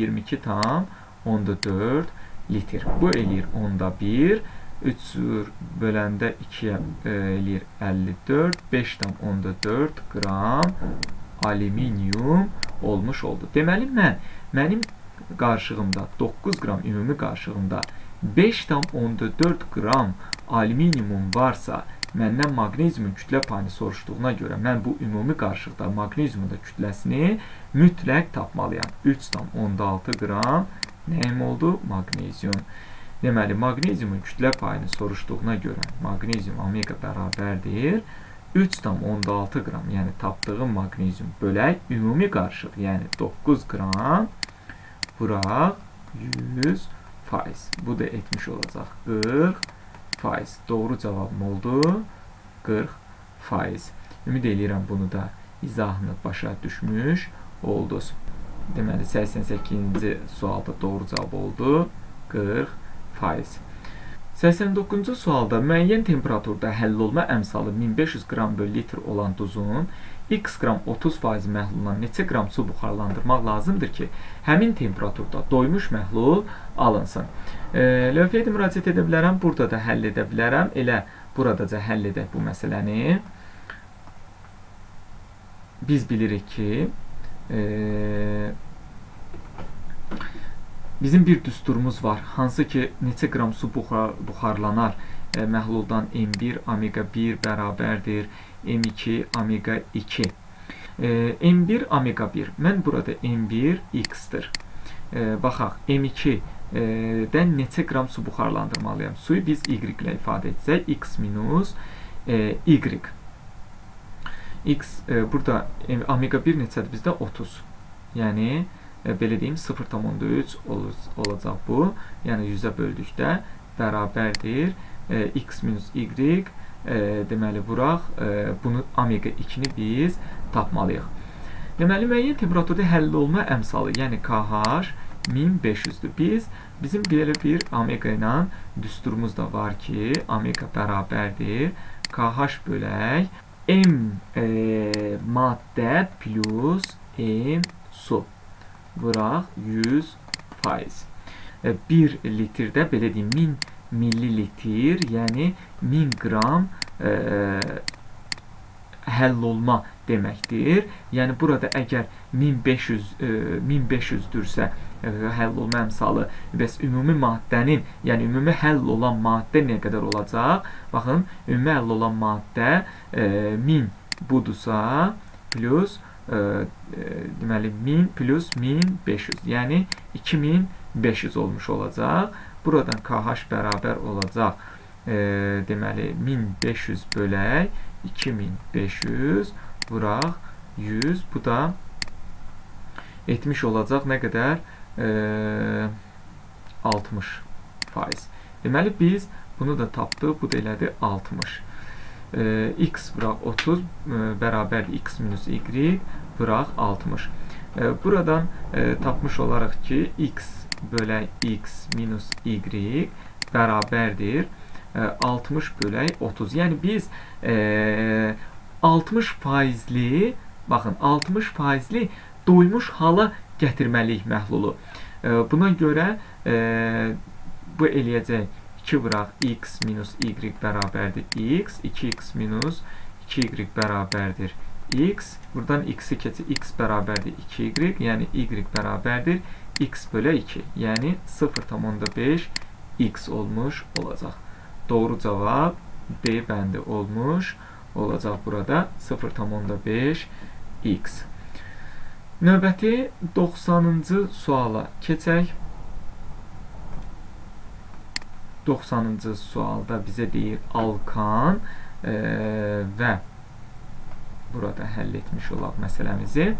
22,4 litr. Bu eləyir 1/10. 3 böləndə 2-yə eləyir 54. 5,4 qram alüminium olmuş oldu. Deməli, mənim qarışığımda 9 qram ümumi qarışığımda 5,4 qram alüminium varsa, məndən maqneziumun kütlə payını soruşduğuna görə mən bu ümumi qarışıqda maqneziumun da kütləsini mütləq tapmalıyam. 3,6 qram nəyim oldu? Maqnezium. Deməli, maqneziumun kütlə payını soruşduğuna görə maqnezium omega bərabərdir 3,6 qram, yəni tapdığım maqnezium bölək ümumi qarışıq, yəni 9 qram vuraq 100%. Bu da etmiş olacaq 40%. Doğru cavabım oldu 40%. Ümid edirəm bunu da izahını başa düşmüş oldunuz. Deməli, 88-ci sualda doğru cavab oldu 40%. 89-cu sualda müəyyən temperaturda həll olma əmsalı 1500 qram bölü litr olan duzun x qram 30% məhlulundan neçə qram su buxarlandırmaq lazımdır ki, həmin temperaturda doymuş məhlul alınsın. Lövhəyə də müraciət edə bilərəm, burada da həll edə bilərəm. Elə buradaca həll edək bu məsələni. Biz bilirik ki, bizim bir düsturumuz var. Hansı ki, neçə qram su buxarlanar məhluldan M1 omega 1 bərabərdir M2 omega 2. M1 omega 1. Mən burada M1 x-dir. Baxaq, M2-dən neçə qram su buxarlandırmalıyam? Suyu biz y ilə ifadə etsək, x minus y. X, burada omega 1 neçədir bizdə? 30. Yəni, belə deyim, 0,3 olacaq bu. Yəni, 100-ə böldükdə bərabərdir x minus y. Deməli, vuraq, bunu omega 2-ni biz tapmalıyıq. Deməli, müəyyən temperaturda həll olma əmsalı, yəni KH 1500-dür. Bizim belə bir omega ilə düsturumuz da var ki, omega bərabərdir KH bölək M maddə plus M su. Vuraq 100%. 1 litrdə, belə deyim, 1000 millilitr, yəni 1000 qram həll olma deməkdir. Yəni, burada əgər 1500-dürsə həll olma əmsalı, bəs ümumi maddənin, yəni ümumi həll olan maddə nə qədər olacaq? Baxın, ümumi həll olan maddə 1000 budursa, plus deməli 1000 plus 1500, yəni 2500 olmuş olacaq. Buradan KH bərabər olacaq, deməli 1500 bölək 2500 vuraq 100, bu da etmiş olacaq nə qədər? 60%. Deməli, biz bunu da tapdıq, bu da elədi 60. X vuraq 30 bərabərdir x minus y vuraq 60. Buradan tapmış olaraq ki, x bölək x minus y bərabərdir 60 bölək 30. Yəni, biz 60%-li, baxın, 60%-li doymuş hala gətirməliyik məhlulu. Buna görə bu eləyəcək 2 vuraq x minus y bərabərdir x, 2x minus 2y bərabərdir x. Buradan x-i keçir, x bərabərdir 2y, yəni y bərabərdir x bölə 2, yəni 0,5 x olmuş olacaq. Doğru cavab D bəndi olmuş olacaq burada 0,5 x. Növbəti 90-cı suala keçək. 90-cı sualda bizə deyir alkan və burada həll etmiş olaq məsələmizi.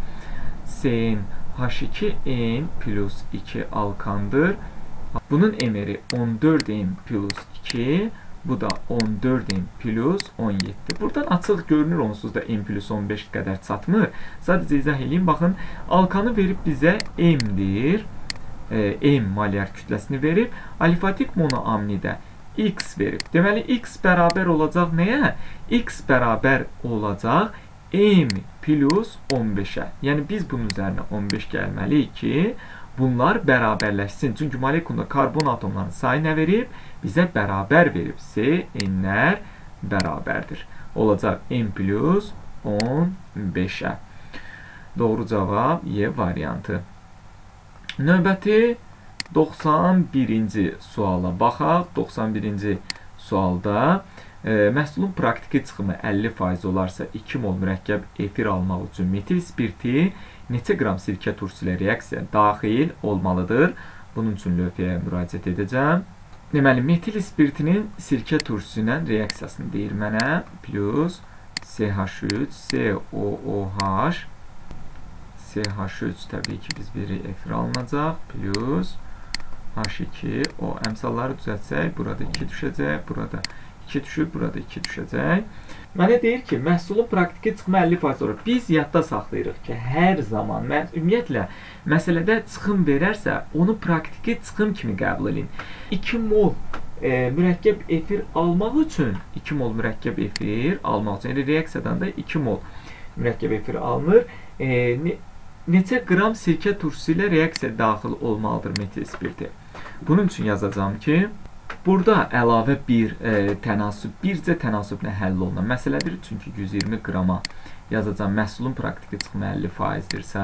CnH2n plus 2 alkandır. Bunun emeri 14n plus 2, bu da 14n plus 17. Buradan açıq görünür, onsuz da n plus 15 qədər çatmır. Sadəcə izah edeyim, baxın, alkanı verib bizə m-dir. M molyar kütləsini verib, alifatik monoamnidə x verib. Deməli, x bərabər olacaq nəyə? X bərabər olacaq m plus 15-ə. Yəni, biz bunun üzərinə 15 gəlməliyik ki, bunlar bərabərləşsin. Çünki molekulda karbon atomlarının sayı nə verib? Bizə bərabər verib. N-lər bərabərdir. Olacaq m plus 15-ə. Doğru cavab Y variantı. Növbəti 91-ci suala baxaq. 91-ci sualda məhsulun praktiki çıxımı 50% olarsa 2 mol mürəkkəb efir almaq üçün metil spirti neçə qram sirkə turşusu ilə reaksiya daxil olmalıdır? Bunun üçün lövhəyə müraciət edəcəm. Deməli, metil spirtinin sirkə turşusu ilə reaksiyasını deyir mənə. Plus CH3, COOH, CH3 təbii ki biz biri efir alınacaq. Plus H2O. Əmsalları düzəltsək, burada 2 düşəcək, burada 2 düşüb, burada 2 düşəcək. Mənə deyir ki, məhsulun praktiki çıxımı 50% olur. Biz yadda saxlayırıq ki, hər zaman, ümumiyyətlə, məsələdə çıxım verərsə, onu praktiki çıxım kimi qəbul edin. 2 mol mürəkkəb efir almaq üçün, 2 mol mürəkkəb efir almaq üçün, yəni reaksiyadan da 2 mol mürəkkəb efir alınır. Neçə qram sirkə turşusu ilə reaksiya daxil olmalıdır metil spirti? Bunun üçün yazacağım ki, burada əlavə bir tənasüb, bircə tənasüblə həll olunan məsələdir. Çünki 120 qrama yazacağım məhsulun praktiki çıxımı 50%dirsə,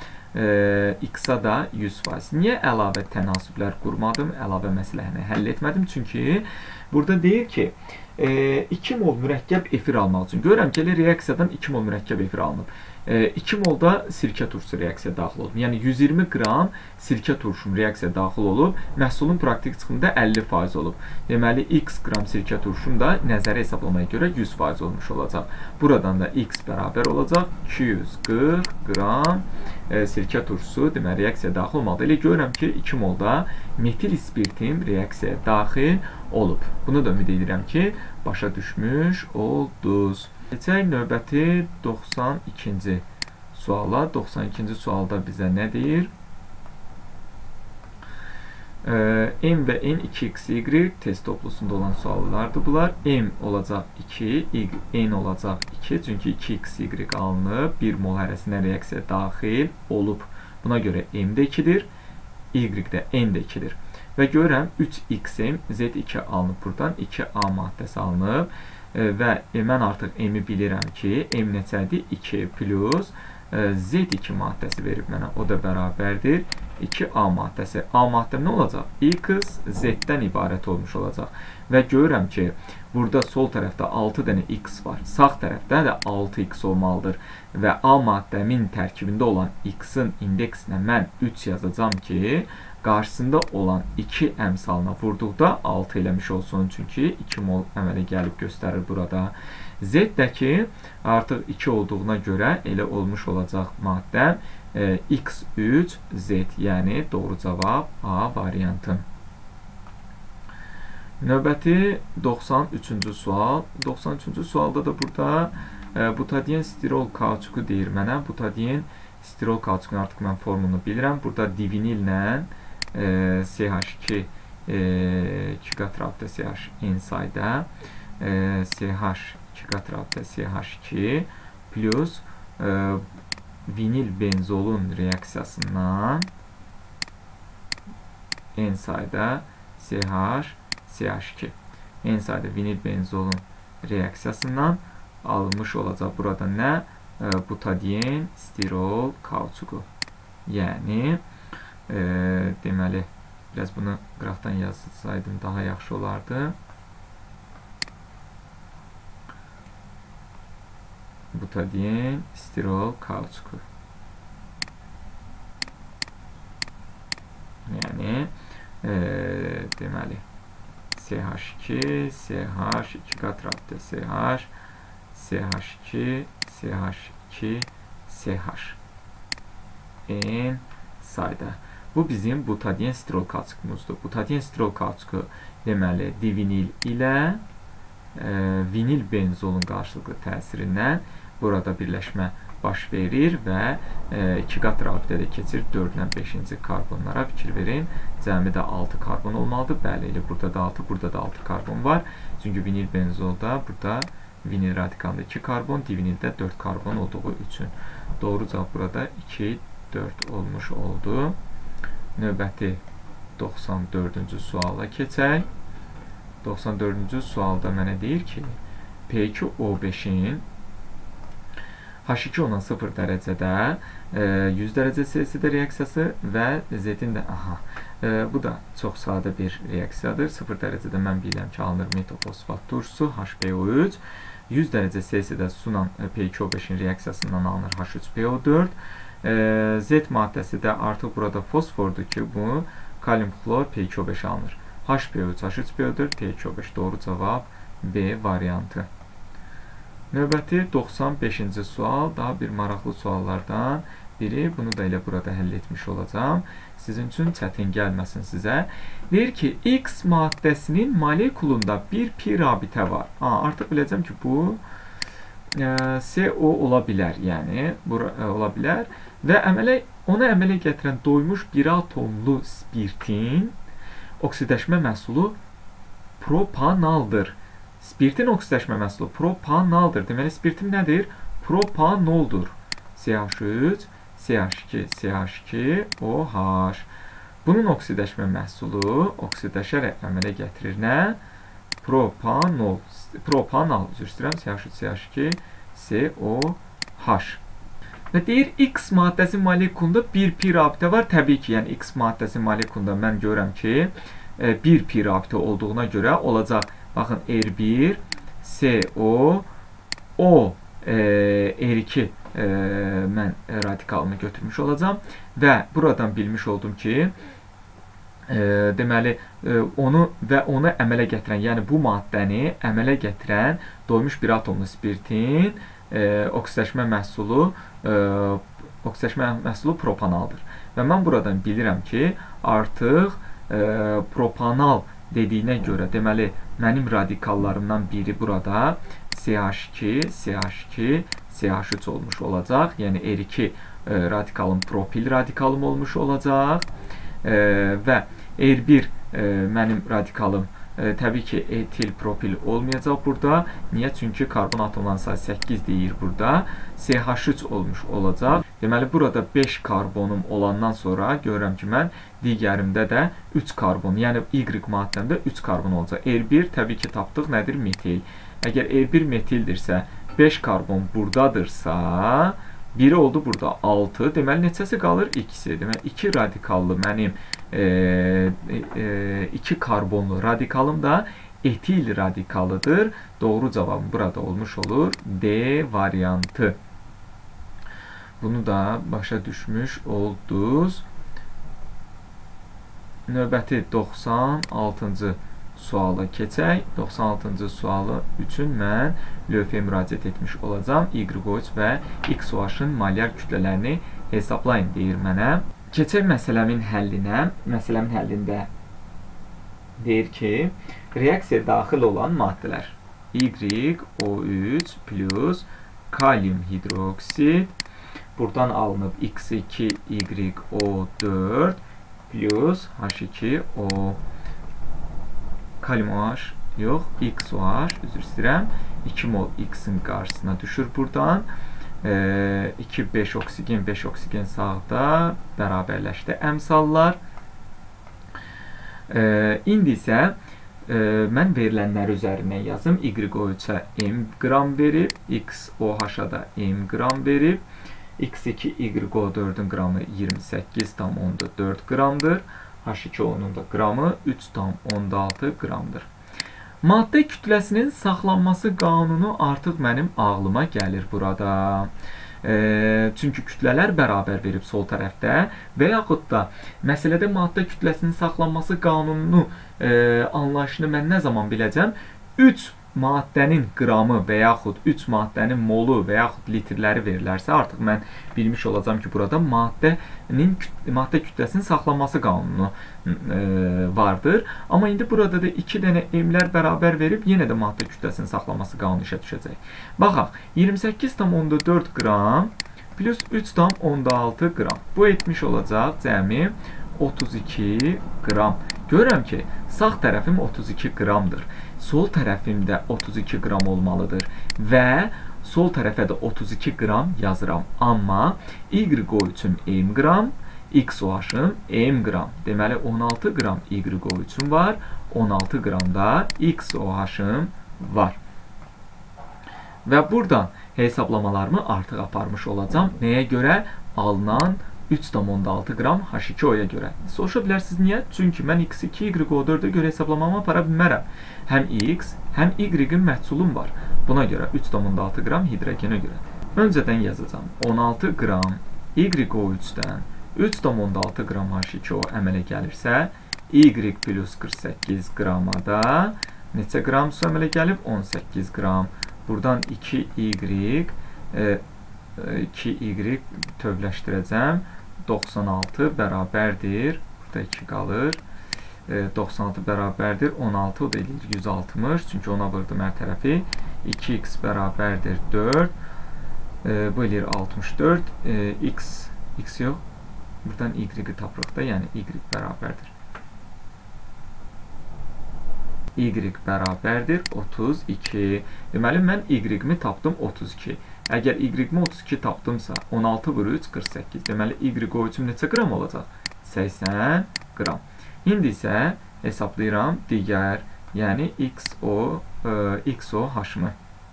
X-a da 100%. Niyə əlavə tənasüblər qurmadım, əlavə məsələni həll etmədim? Çünki burada deyir ki, 2 mol mürəkkəb efir almaq üçün. Görürəm ki, reaksiyadan 2 mol mürəkkəb efir alınıb. 2 molda sirkə turşusu reaksiya daxil olub. Yəni 120 qram sirkə turşum reaksiya daxil olub. Məhsulun praktiki çıxımında 50% olub. Deməli, X qram sirkə turşum da nəzəri hesablamaya görə 100% olmuş olacaq. Buradan da X bərabər olacaq 240 qram sirkə turşusu deməli reaksiya daxil olmalıdır. Elə görürəm ki, 2 molda metil spirtim reaksiyaya daxil olub. Bunu da ümid edirəm ki, başa düşmüş oldunuz. Keçək növbəti 92-ci suala. 92-ci sualda bizə nə deyir? M və N 2xy test toplusunda olan suallardır bunlar. M olacaq 2, N olacaq 2. Çünki 2xy alınıb, 1 mol hərəsinə reaksiya daxil olub. Buna görə M də 2-dir, Y də N də 2-dir. Və görürəm 3xm, Z2 alınıb buradan, 2A maddəsi alınıb. Və mən artıq M-i bilirəm ki, M neçədir? 2 plus Z2 maddəsi verib mənə. O da bərabərdir 2A maddəsi. A maddəm nə olacaq? X Z-dən ibarət olmuş olacaq. Və görürəm ki, burada sol tərəfdə 6 dənə X var. Sağ tərəfdə də 6X olmalıdır. Və A maddəmin tərkibində olan X-in indeksinə mən 3 yazacağım ki, qarşısında olan 2 əmsalına vurduqda 6 eləmiş olsun. Çünki 2 mol əmələ gəlib göstərir burada. Z-dəki artıq 2 olduğuna görə elə olmuş olacaq maddəm X3Z. Yəni doğru cavab A variantı. Növbəti 93-cü sual. 93-cü sualda da burada butadiyen stirol kauçuku deyir mənə. Butadiyen stirol kauçukun artıq mən formunu bilirəm. Burada divinillə CH2 2 qat rabitə CH N sayda CH 2 qat rabitə CH2 plus vinil benzolun reaksiyasından N sayda CH2 N sayda vinil benzolun reaksiyasından alınmış olacaq. Burada nə? Butadiyen stirol kauçuku. Yəni deməli, biraz bunu qrafdan yazsaydım daha yaxşı olardı. Butadiyen stirol kauçuku. Yəni deməli CH2 CH 2 qat rabitə CH CH2 CH2 CH N sayda. Bu bizim butadiyen stirol kauçukumuzdur. Butadiyen stirol kauçuku deməli divinil ilə vinil benzolun qarşılıqlı təsirindən burada birləşmə baş verir və 2 qat rabitədə keçir 4 ilə 5-ci karbonlara. Fikir verin, cəmi də 6 karbon olmalıdır. Bəli, elə burada da 6, burada da 6 karbon var. Çünki vinil benzolda burada vinil radikalında 2 karbon, divinildə 4 karbon olduğu üçün. Doğru cavab burada 2, 4 olmuş oldu. Növbəti 94-cü suala keçək. 94-cü sualda mənə deyir ki, P2O5-in H2 olan 0 dərəcədə 100 dərəcə Selsidə reaksiyası və Z-in də bu da çox sadə bir reaksiyadır. 0 dərəcədə mən bilirəm ki, alınır metofosfat turşusu HBO3. 100 dərəcə Selsidə sunan P2O5-in reaksiyasından alınır H3PO4. Z maddəsi də artıq burada fosfordur ki, bu kalium xlor P2O5 alınır. HBO3, H3PO4, P2O5 doğru cavab B variantı. Növbəti 95-ci sual, daha bir maraqlı suallardan biri. Bunu da elə burada həll etmiş olacağım. Sizin üçün çətin gəlməsin sizə. Deyir ki, X maddəsinin molekulunda bir pi rabitə var. Artıq biləcəm ki, bu CO ola bilər, yəni ola bilər və ona əmələ gətirən doymuş bir atomlu spirtin oksidaşma məhsulu propanaldır. Spirtin oksidaşma məhsulu propanaldır. Deməli, spirtin nədir? Propanoldur. CH3, CH2, CH2, OH. Bunun oksidaşma məhsulu oksidaşaraq əmələ gətirir nə? Propanol. Propanal, üzr istəyirəm, CH3, CH2, COH. Və deyir, X maddəsi molekulunda bir pi rabitə var. Təbii ki, yəni X maddəsi molekulunda mən görürəm ki, bir pi rabitə olduğuna görə olacaq. Baxın, R1, CO, O, R2 mən radikalını götürmüş olacam. Və buradan bilmiş oldum ki, deməli, onu əmələ gətirən, yəni bu maddəni əmələ gətirən doymuş bir atomlu spirtin oksidaşma məhsulu propanaldır. Və mən buradan bilirəm ki, artıq propanal dediyinə görə, deməli, mənim radikallarımdan biri burada CH2, CH2, CH3 olmuş olacaq. Yəni, R2 radikalım propil radikalım olmuş olacaq. Və R1 mənim radikalım təbii ki, etil propil olmayacaq burada. Niyə? Çünki karbon atomlarının sayı 8 deyir burada. CH3 olmuş olacaq. Deməli, burada 5 karbonum olandan sonra görürəm ki, mən digərimdə də 3 karbon, yəni Y maddəmdə 3 karbon olacaq. R1 təbii ki, tapdıq, nədir? Metil. Əgər R1 metildirsə, 5 karbon buradadırsa, biri oldu burada 6. Deməli, neçəsi qalır? 2-si. Deməli, 2 radikallı mənim 2 karbonlu radikalım da etil radikalıdır. Doğru cavabım burada olmuş olur. D variantı. Bunu da başa düşmüş oldunuz. Növbəti 96-cı suala keçək. 96-cı sualı üçün mən lövhəyə müraciət etmiş olacağım. Y3 və XOH-ın molyar kütlələrini hesablayın deyir mənə. Keçək məsələmin həllinə. Məsələmin həllində deyir ki, reaksiyaya daxil olan maddələr YO3 plus kalium hidroksid, buradan alınıb X2YO4 plus H2O. Kalium OH yox, XOH, üzr istəyirəm. 2 mol X-in qarşısına düşür buradan. 2, 5 oksigen, 5 oksigen sağda bərabərləşdi əmsallar. İndi isə mən verilənləri üzərindən yazım. YO3-ə M qram verib, XOH-a da M qram verib. X2YO4-ün qramı 28,4 qramdır. H2O-nun da qramı 3,6 qramdır. Maddə kütləsinin saxlanması qanunu artıq mənim ağlıma gəlir burada. Çünki kütlələr bərabər verib sol tərəfdə və yaxud da məsələdə maddə kütləsinin saxlanması qanununu anlayışını mən nə zaman biləcəm? 3 maddənin qramı və yaxud 3 maddənin molu və yaxud litrləri verilərsə, artıq mən bilmiş olacam ki, burada maddə kütləsinin saxlanması qanunu vardır. Amma indi burada da 2 dənə M-lər bərabər verib, yenə də maddə kütləsinin saxlanması qanunu işə düşəcək. Baxaq, 28,4 qram plus 3,6 qram. Bu etmiş olacaq cəmi 32 qram. Görürəm ki, sağ tərəfim 32 qramdır. Sol tərəfimdə 32 qram olmalıdır və sol tərəfə də 32 qram yazıram. Amma YO3-üm M qram, XOH-ım M qram. Deməli, 16 qram YO3-üm var, 16 qram da XOH-ım var. Və buradan hesablamalarımı artıq aparmış olacağam. Nəyə görə? Alınan 3,6 qram H2O-ya görə. Soruşa bilərsiniz, niyə? Çünki mən X2, Y4-ə görə hesablamamı apara bilmərəm. Həm X, həm Y-in məhsulum var. Buna görə 3,6 qram hidrogenə görə. Öncədən yazacağım. 16 qram YO3-dən 3,6 qram H2O əmələ gəlirsə, Y plus 48 qrama da neçə qram su əmələ gəlib? 18 qram. Buradan 2Y tövləşdirəcəm. 96 bərabərdir. Burada 2 qalır. 96 bərabərdir. 16 o da edir 160. Çünki ona vurdu hər tərəfi. 2x bərabərdir 4. Bu edir 64. X yox. Buradan Y-i tapırıq da. Yəni Y bərabərdir. Y bərabərdir 32. Deməli, mən Y-mi tapdım 32. Əgər Y-mi 32 tapdımsa, 16 vur 3, 48. Deməli, YO3-üm neçə qram olacaq? 80 qram. İndi isə hesablayıram digər, yəni XOH-ımı.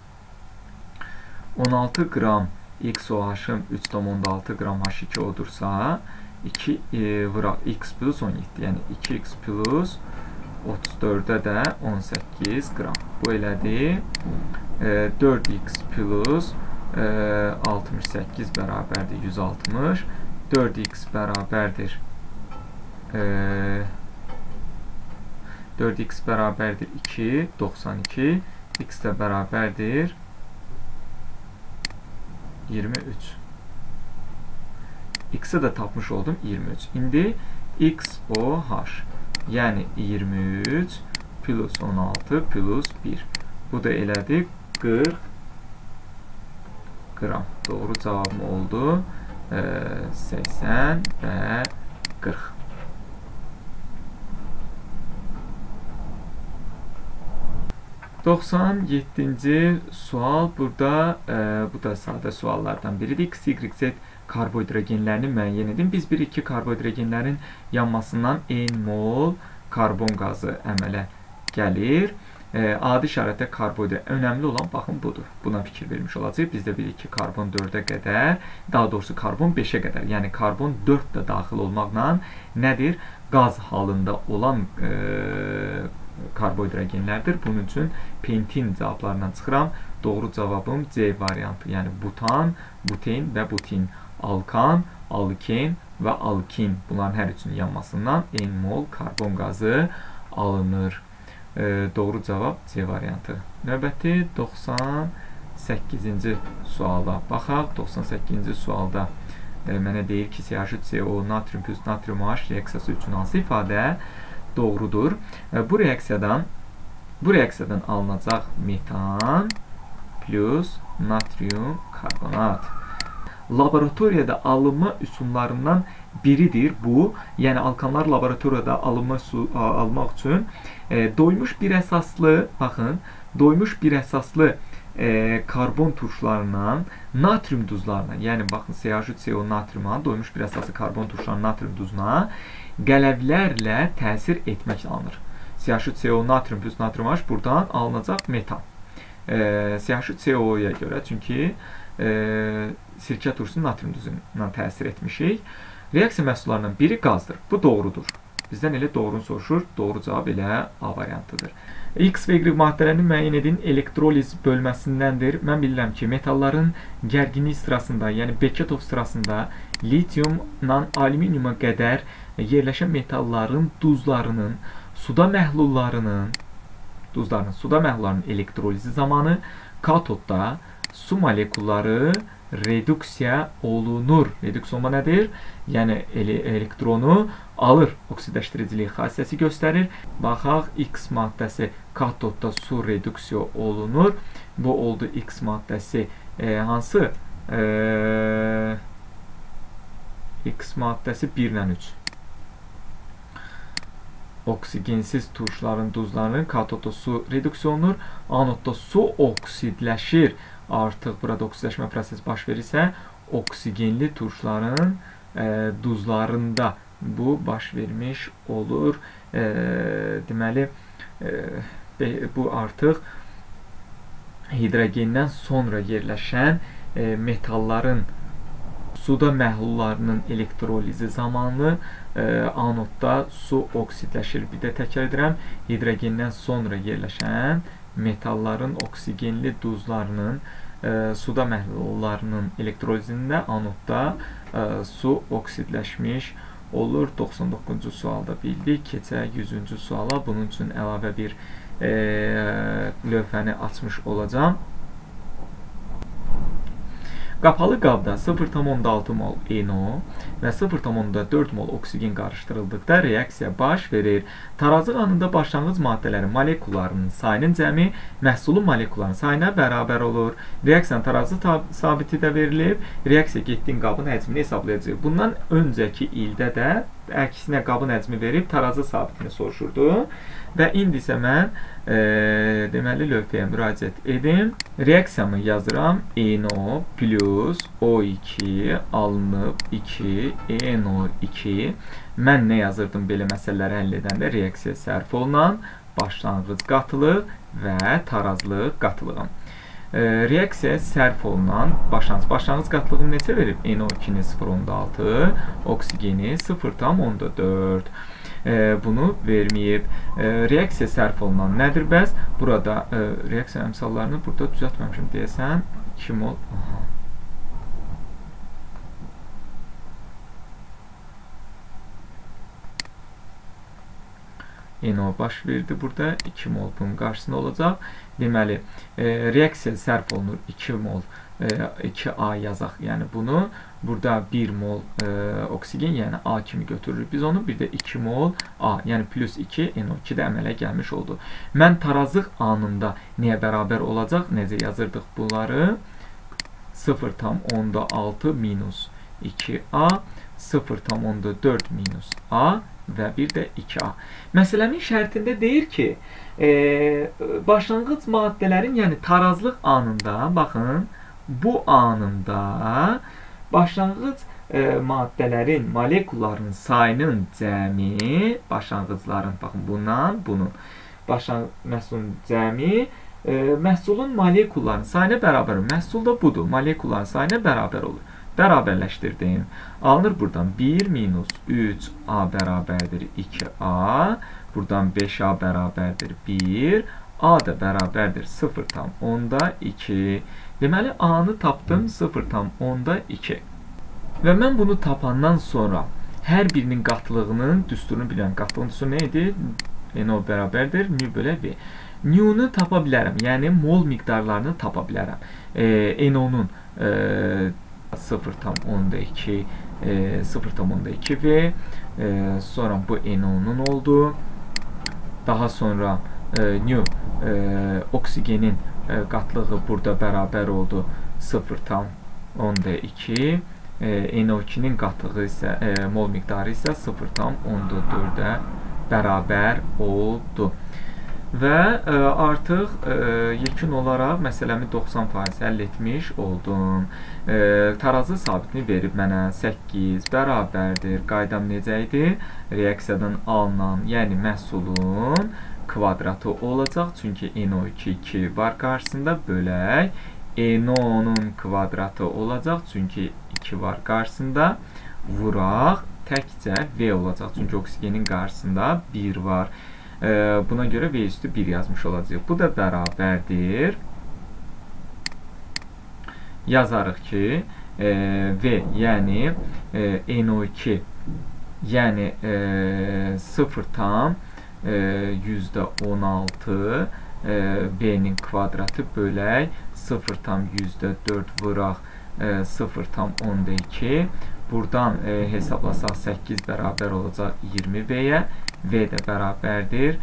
16 qram XOH-ım 3,6 qram H2O-dursa, 2 vuraq X plus 17, yəni 2X plus 34-də də 18 qram. Bu elədir 4x plus 68 bərabərdir 160. 4x bərabərdir 2, 92. X də bərabərdir 23. X-i də tapmış oldum 23. İndi XOH, yəni 23 plus 16 plus 1. Bu da elədir 40 qram. Doğru cavabım oldu 80 və 40. %97-ci sual. Burada bu da sadə suallardan biridir. X, Y, Z karbohidrogenlərini müəyyən edin. Biz 1-2 karbohidrogenlərin yanmasından n mol karbon qazı əmələ gəlir. Adi işarətdə karbohidrat önəmli olan baxın budur. Buna fikir vermiş olacaq. Bizdə 1-2 karbon 4-ə qədər, daha doğrusu karbon 5-ə qədər, yəni karbon 4 də daxil olmaqla nədir? Qaz halında olan karbohidrogenlərdir. Bunun üçün pentin cavablarından çıxıram. Doğru cavabım C variantı, yəni butan, buten və butin. Alkan, alken və alkin. Bunların hər üçün yanmasından n mol karbon qazı alınır. Doğru cavab C variantı. Növbəti 98-ci sualda baxaq. 98-ci sualda mənə deyir ki, CH3CO natrium plus natrium H reaksiyası üçün hansı ifadə doğrudur? Bu reaksiyadan alınacaq metan plus natrium karbonat. Laboratoriyada alınma üsullarından biridir bu. Yəni alkanlar laboratoriyada almaq üçün doymuş bir əsaslı, baxın, doymuş bir əsaslı karbon turşlarından natrium duzlarına, yəni baxın CH3CO natriuma, doymuş bir əsaslı karbon turşlarının natrium duzuna qələvlərlə təsir etmək alınır. CH3CO natrium plus natrium H buradan alınacaq metan. CH3CO-ya görə, çünki sirkə turşusu natrium duzuna təsir etmişik. Reaksiya məhsullarından biri qazdır. Bu doğrudur. Bizdən elə doğrunu soruşur. Doğru cavab elə A variantıdır. X və Y maddələrini müəyyən edin elektroliz bölməsindəndir. Mən bilirəm ki, metalların gərginlik sırasında, yəni Beketov sırasında litiumla alüminiuma qədər yerləşən metalların duzlarının suda məhlullarının elektrolizi zamanı katodda su molekulları reduksiya olunur. Reduksiya olma nədir? Yəni elektronu alır. Oksidləşdiricilik xassəsi göstərir. Baxaq, X maddəsi katodda su reduksiya olunur. Bu oldu X maddəsi hansı? X maddəsi 1-lə 3. Oksigensiz turşların duzlarının katodda su reduksiya olunur. Anodda su oksidləşir. Artıq burada oksidləşmə prosesi baş verirsə, oksigenli turşların duzlarında bu baş vermiş olur. Deməli, bu artıq hidrogendən sonra yerləşən metalların suda məhlullarının elektrolizi zamanı anodda su oksidləşir. Bir də təkrar edirəm, hidrogendən sonra yerləşən metalların oksigenli duzlarının suda məhlullarının elektrolizində anodda su oksidləşmiş olur. 99-cu sualda bildik. Keçək 100-cü suala. Bunun üçün əlavə bir lövhəni açmış olacağım. Qapalı qabda 0,6 mol NO və 0,4 mol oksigen qarışdırıldıqda reaksiya baş verir. Tarazı qanında başlanğıc maddələrin molekullarının sayının cəmi məhsulun molekullarının sayına bərabər olur. Reaksiyanın tarazı sabiti də verilib. Reaksiya getdiyin qabın həcmini hesablayacaq. Bundan öncəki ildə də əksinə qabın həcmi verib tarazı sabitini soruşurdu. Və indi isə mən deməli lövhəyə müraciət edim. Reaksiyamı yazıram. NO plus O2 alınıb 2 NO2. Mən nə yazırdım belə məsələləri həll edəndə? Reaksiya sərf olunan başlanğıc qatılıq və tarazlıq qatılığım. Reaksiya sərf olunan başlanğıc qatılığını neçə verib? NO2-ni 0,6, oksigeni 0,4. Bunu verməyib. Reaksiya sərf olunan nədir bəs? Burada reaksiya əmsallarını burada düzəltməmişim deyəsən. 2 mol. NO baş verdi burada. 2 mol bunun qarşısında olacaq. Deməli, reaksiya sərf olunur 2 mol 2A yazaq. Yəni bunu burada 1 mol oksigen, yəni A kimi götürürük biz onu. Bir də 2 mol A, yəni plus 2 NO2 də əmələ gəlmiş oldu. Mən tarazlıq anında nəyə bərabər olacaq? Necə yazırdıq bunları? 0,6 minus 2A, 0,4 minus A və bir də 2A. Məsələnin şərtində deyir ki, başlanğıc maddələrin, yəni tarazlıq anında, baxın, bu anında başlanğıc maddələrin molekullarının sayının cəmi, başlanğıcların, baxın, bunun məhsulun cəmi, məhsulun molekullarının sayına bərabər olur. Məhsul da budur, molekulların sayına bərabər olur. Bərabərləşdirdim. Alınır buradan 1 minus 3A bərabərdir 2A. Buradan 5A bərabərdir 1. A da bərabərdir 0,2. Deməli, A-nı tapdım 0,2. Və mən bunu tapandan sonra hər birinin qatılığının düsturunu bilirəm. Qatılığın düsturu nə idi? NO bərabərdir μ bölə V. μ-nu tapa bilərəm. Yəni, mol miqdarlarını tapa bilərəm. NO-nun 0,2 V. Sonra bu NO-nun oldu. Daha sonra oksigenin qatlığı burada bərabər oldu 0,2. NO2-nin qatlığı isə, mol miqdarı isə 0,4-ə bərabər oldu. Və artıq yekun olaraq məsələmi 90% həll etmiş oldum. Tarazı sabitini verib mənə 8 bərabərdir. Qaydam necə idi? Reaksiyadan alınan, yəni məhsulun kvadratı olacaq. Çünki NO2 2 var qarşısında, bölək. NO-nun kvadratı olacaq. Çünki 2 var qarşısında. Vuraq. Təkcə V olacaq. Çünki oksigenin qarşısında 1 var. Buna görə V üstü 1 yazmış olacaq. Bu da bərabərdir. Yazarıq ki, V, yəni NO2, yəni 0,16 V-nin kvadratı bölək 0,4 vuraq 0,12. Buradan hesablasaq 8 bərabər olacaq 20 V-yə. V də bərabərdir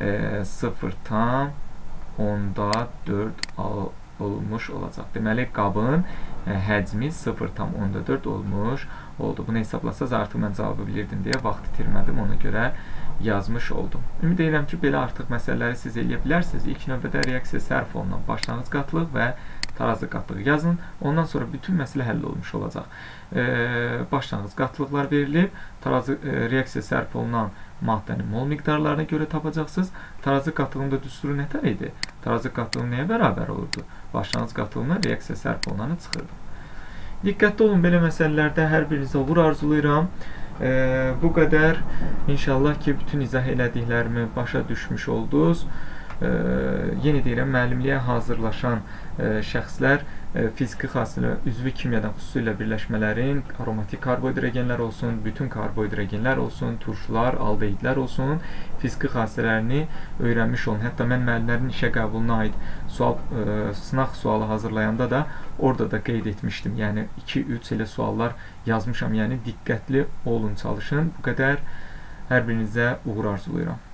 0,14 olmuş olacaq. Deməli, qabın həcmi 0,14 olmuş oldu. Bunu hesablasaz artıq mən cavabı bilirdim deyə vaxt itirmədim. Ona görə yazmış oldum. Ümid edirəm ki, belə artıq məsələləri siz eləyə bilərsiniz. İlk növbədə reaksiya sərf olunan başlanğıc qatılıq və tarazlıq qatılığı yazın. Ondan sonra bütün məsələ həll olmuş olacaq. Başlanğıc qatılıqlar verilib. Reaksiya sərf olunan maddənin mol miqdarlarına görə tapacaqsınız. Tarazlıq qatılığında düsturu nətər idi? Tarazı qatılımı nəyə bərabər olurdu? Başlanğıc qatılımına reaksiya sərf olunanı çıxırdı. Diqqətli olun belə məsələlərdə, hər birinizə uğur arzulayıram. Bu qədər. İnşallah ki, bütün izah elədiklərimi başa düşmüş oldunuz. Yenə deyirəm, müəllimliyə hazırlaşan şəxslər fiziki xassələr, üzvü kimyadan xüsusilə birləşmələrin, aromatik karbohidrogenlər olsun, bütün karbohidrogenlər olsun, turşular, aldehidlər olsun, fiziki xassələrini öyrənmiş olun. Hətta mən müəllimlərin işə qəbuluna aid sınaq sualı hazırlayanda da orada da qeyd etmişdim. Yəni 2-3 elə suallar yazmışam. Yəni diqqətli olun, çalışın. Bu qədər. Hər birinizə uğur arzulayıram.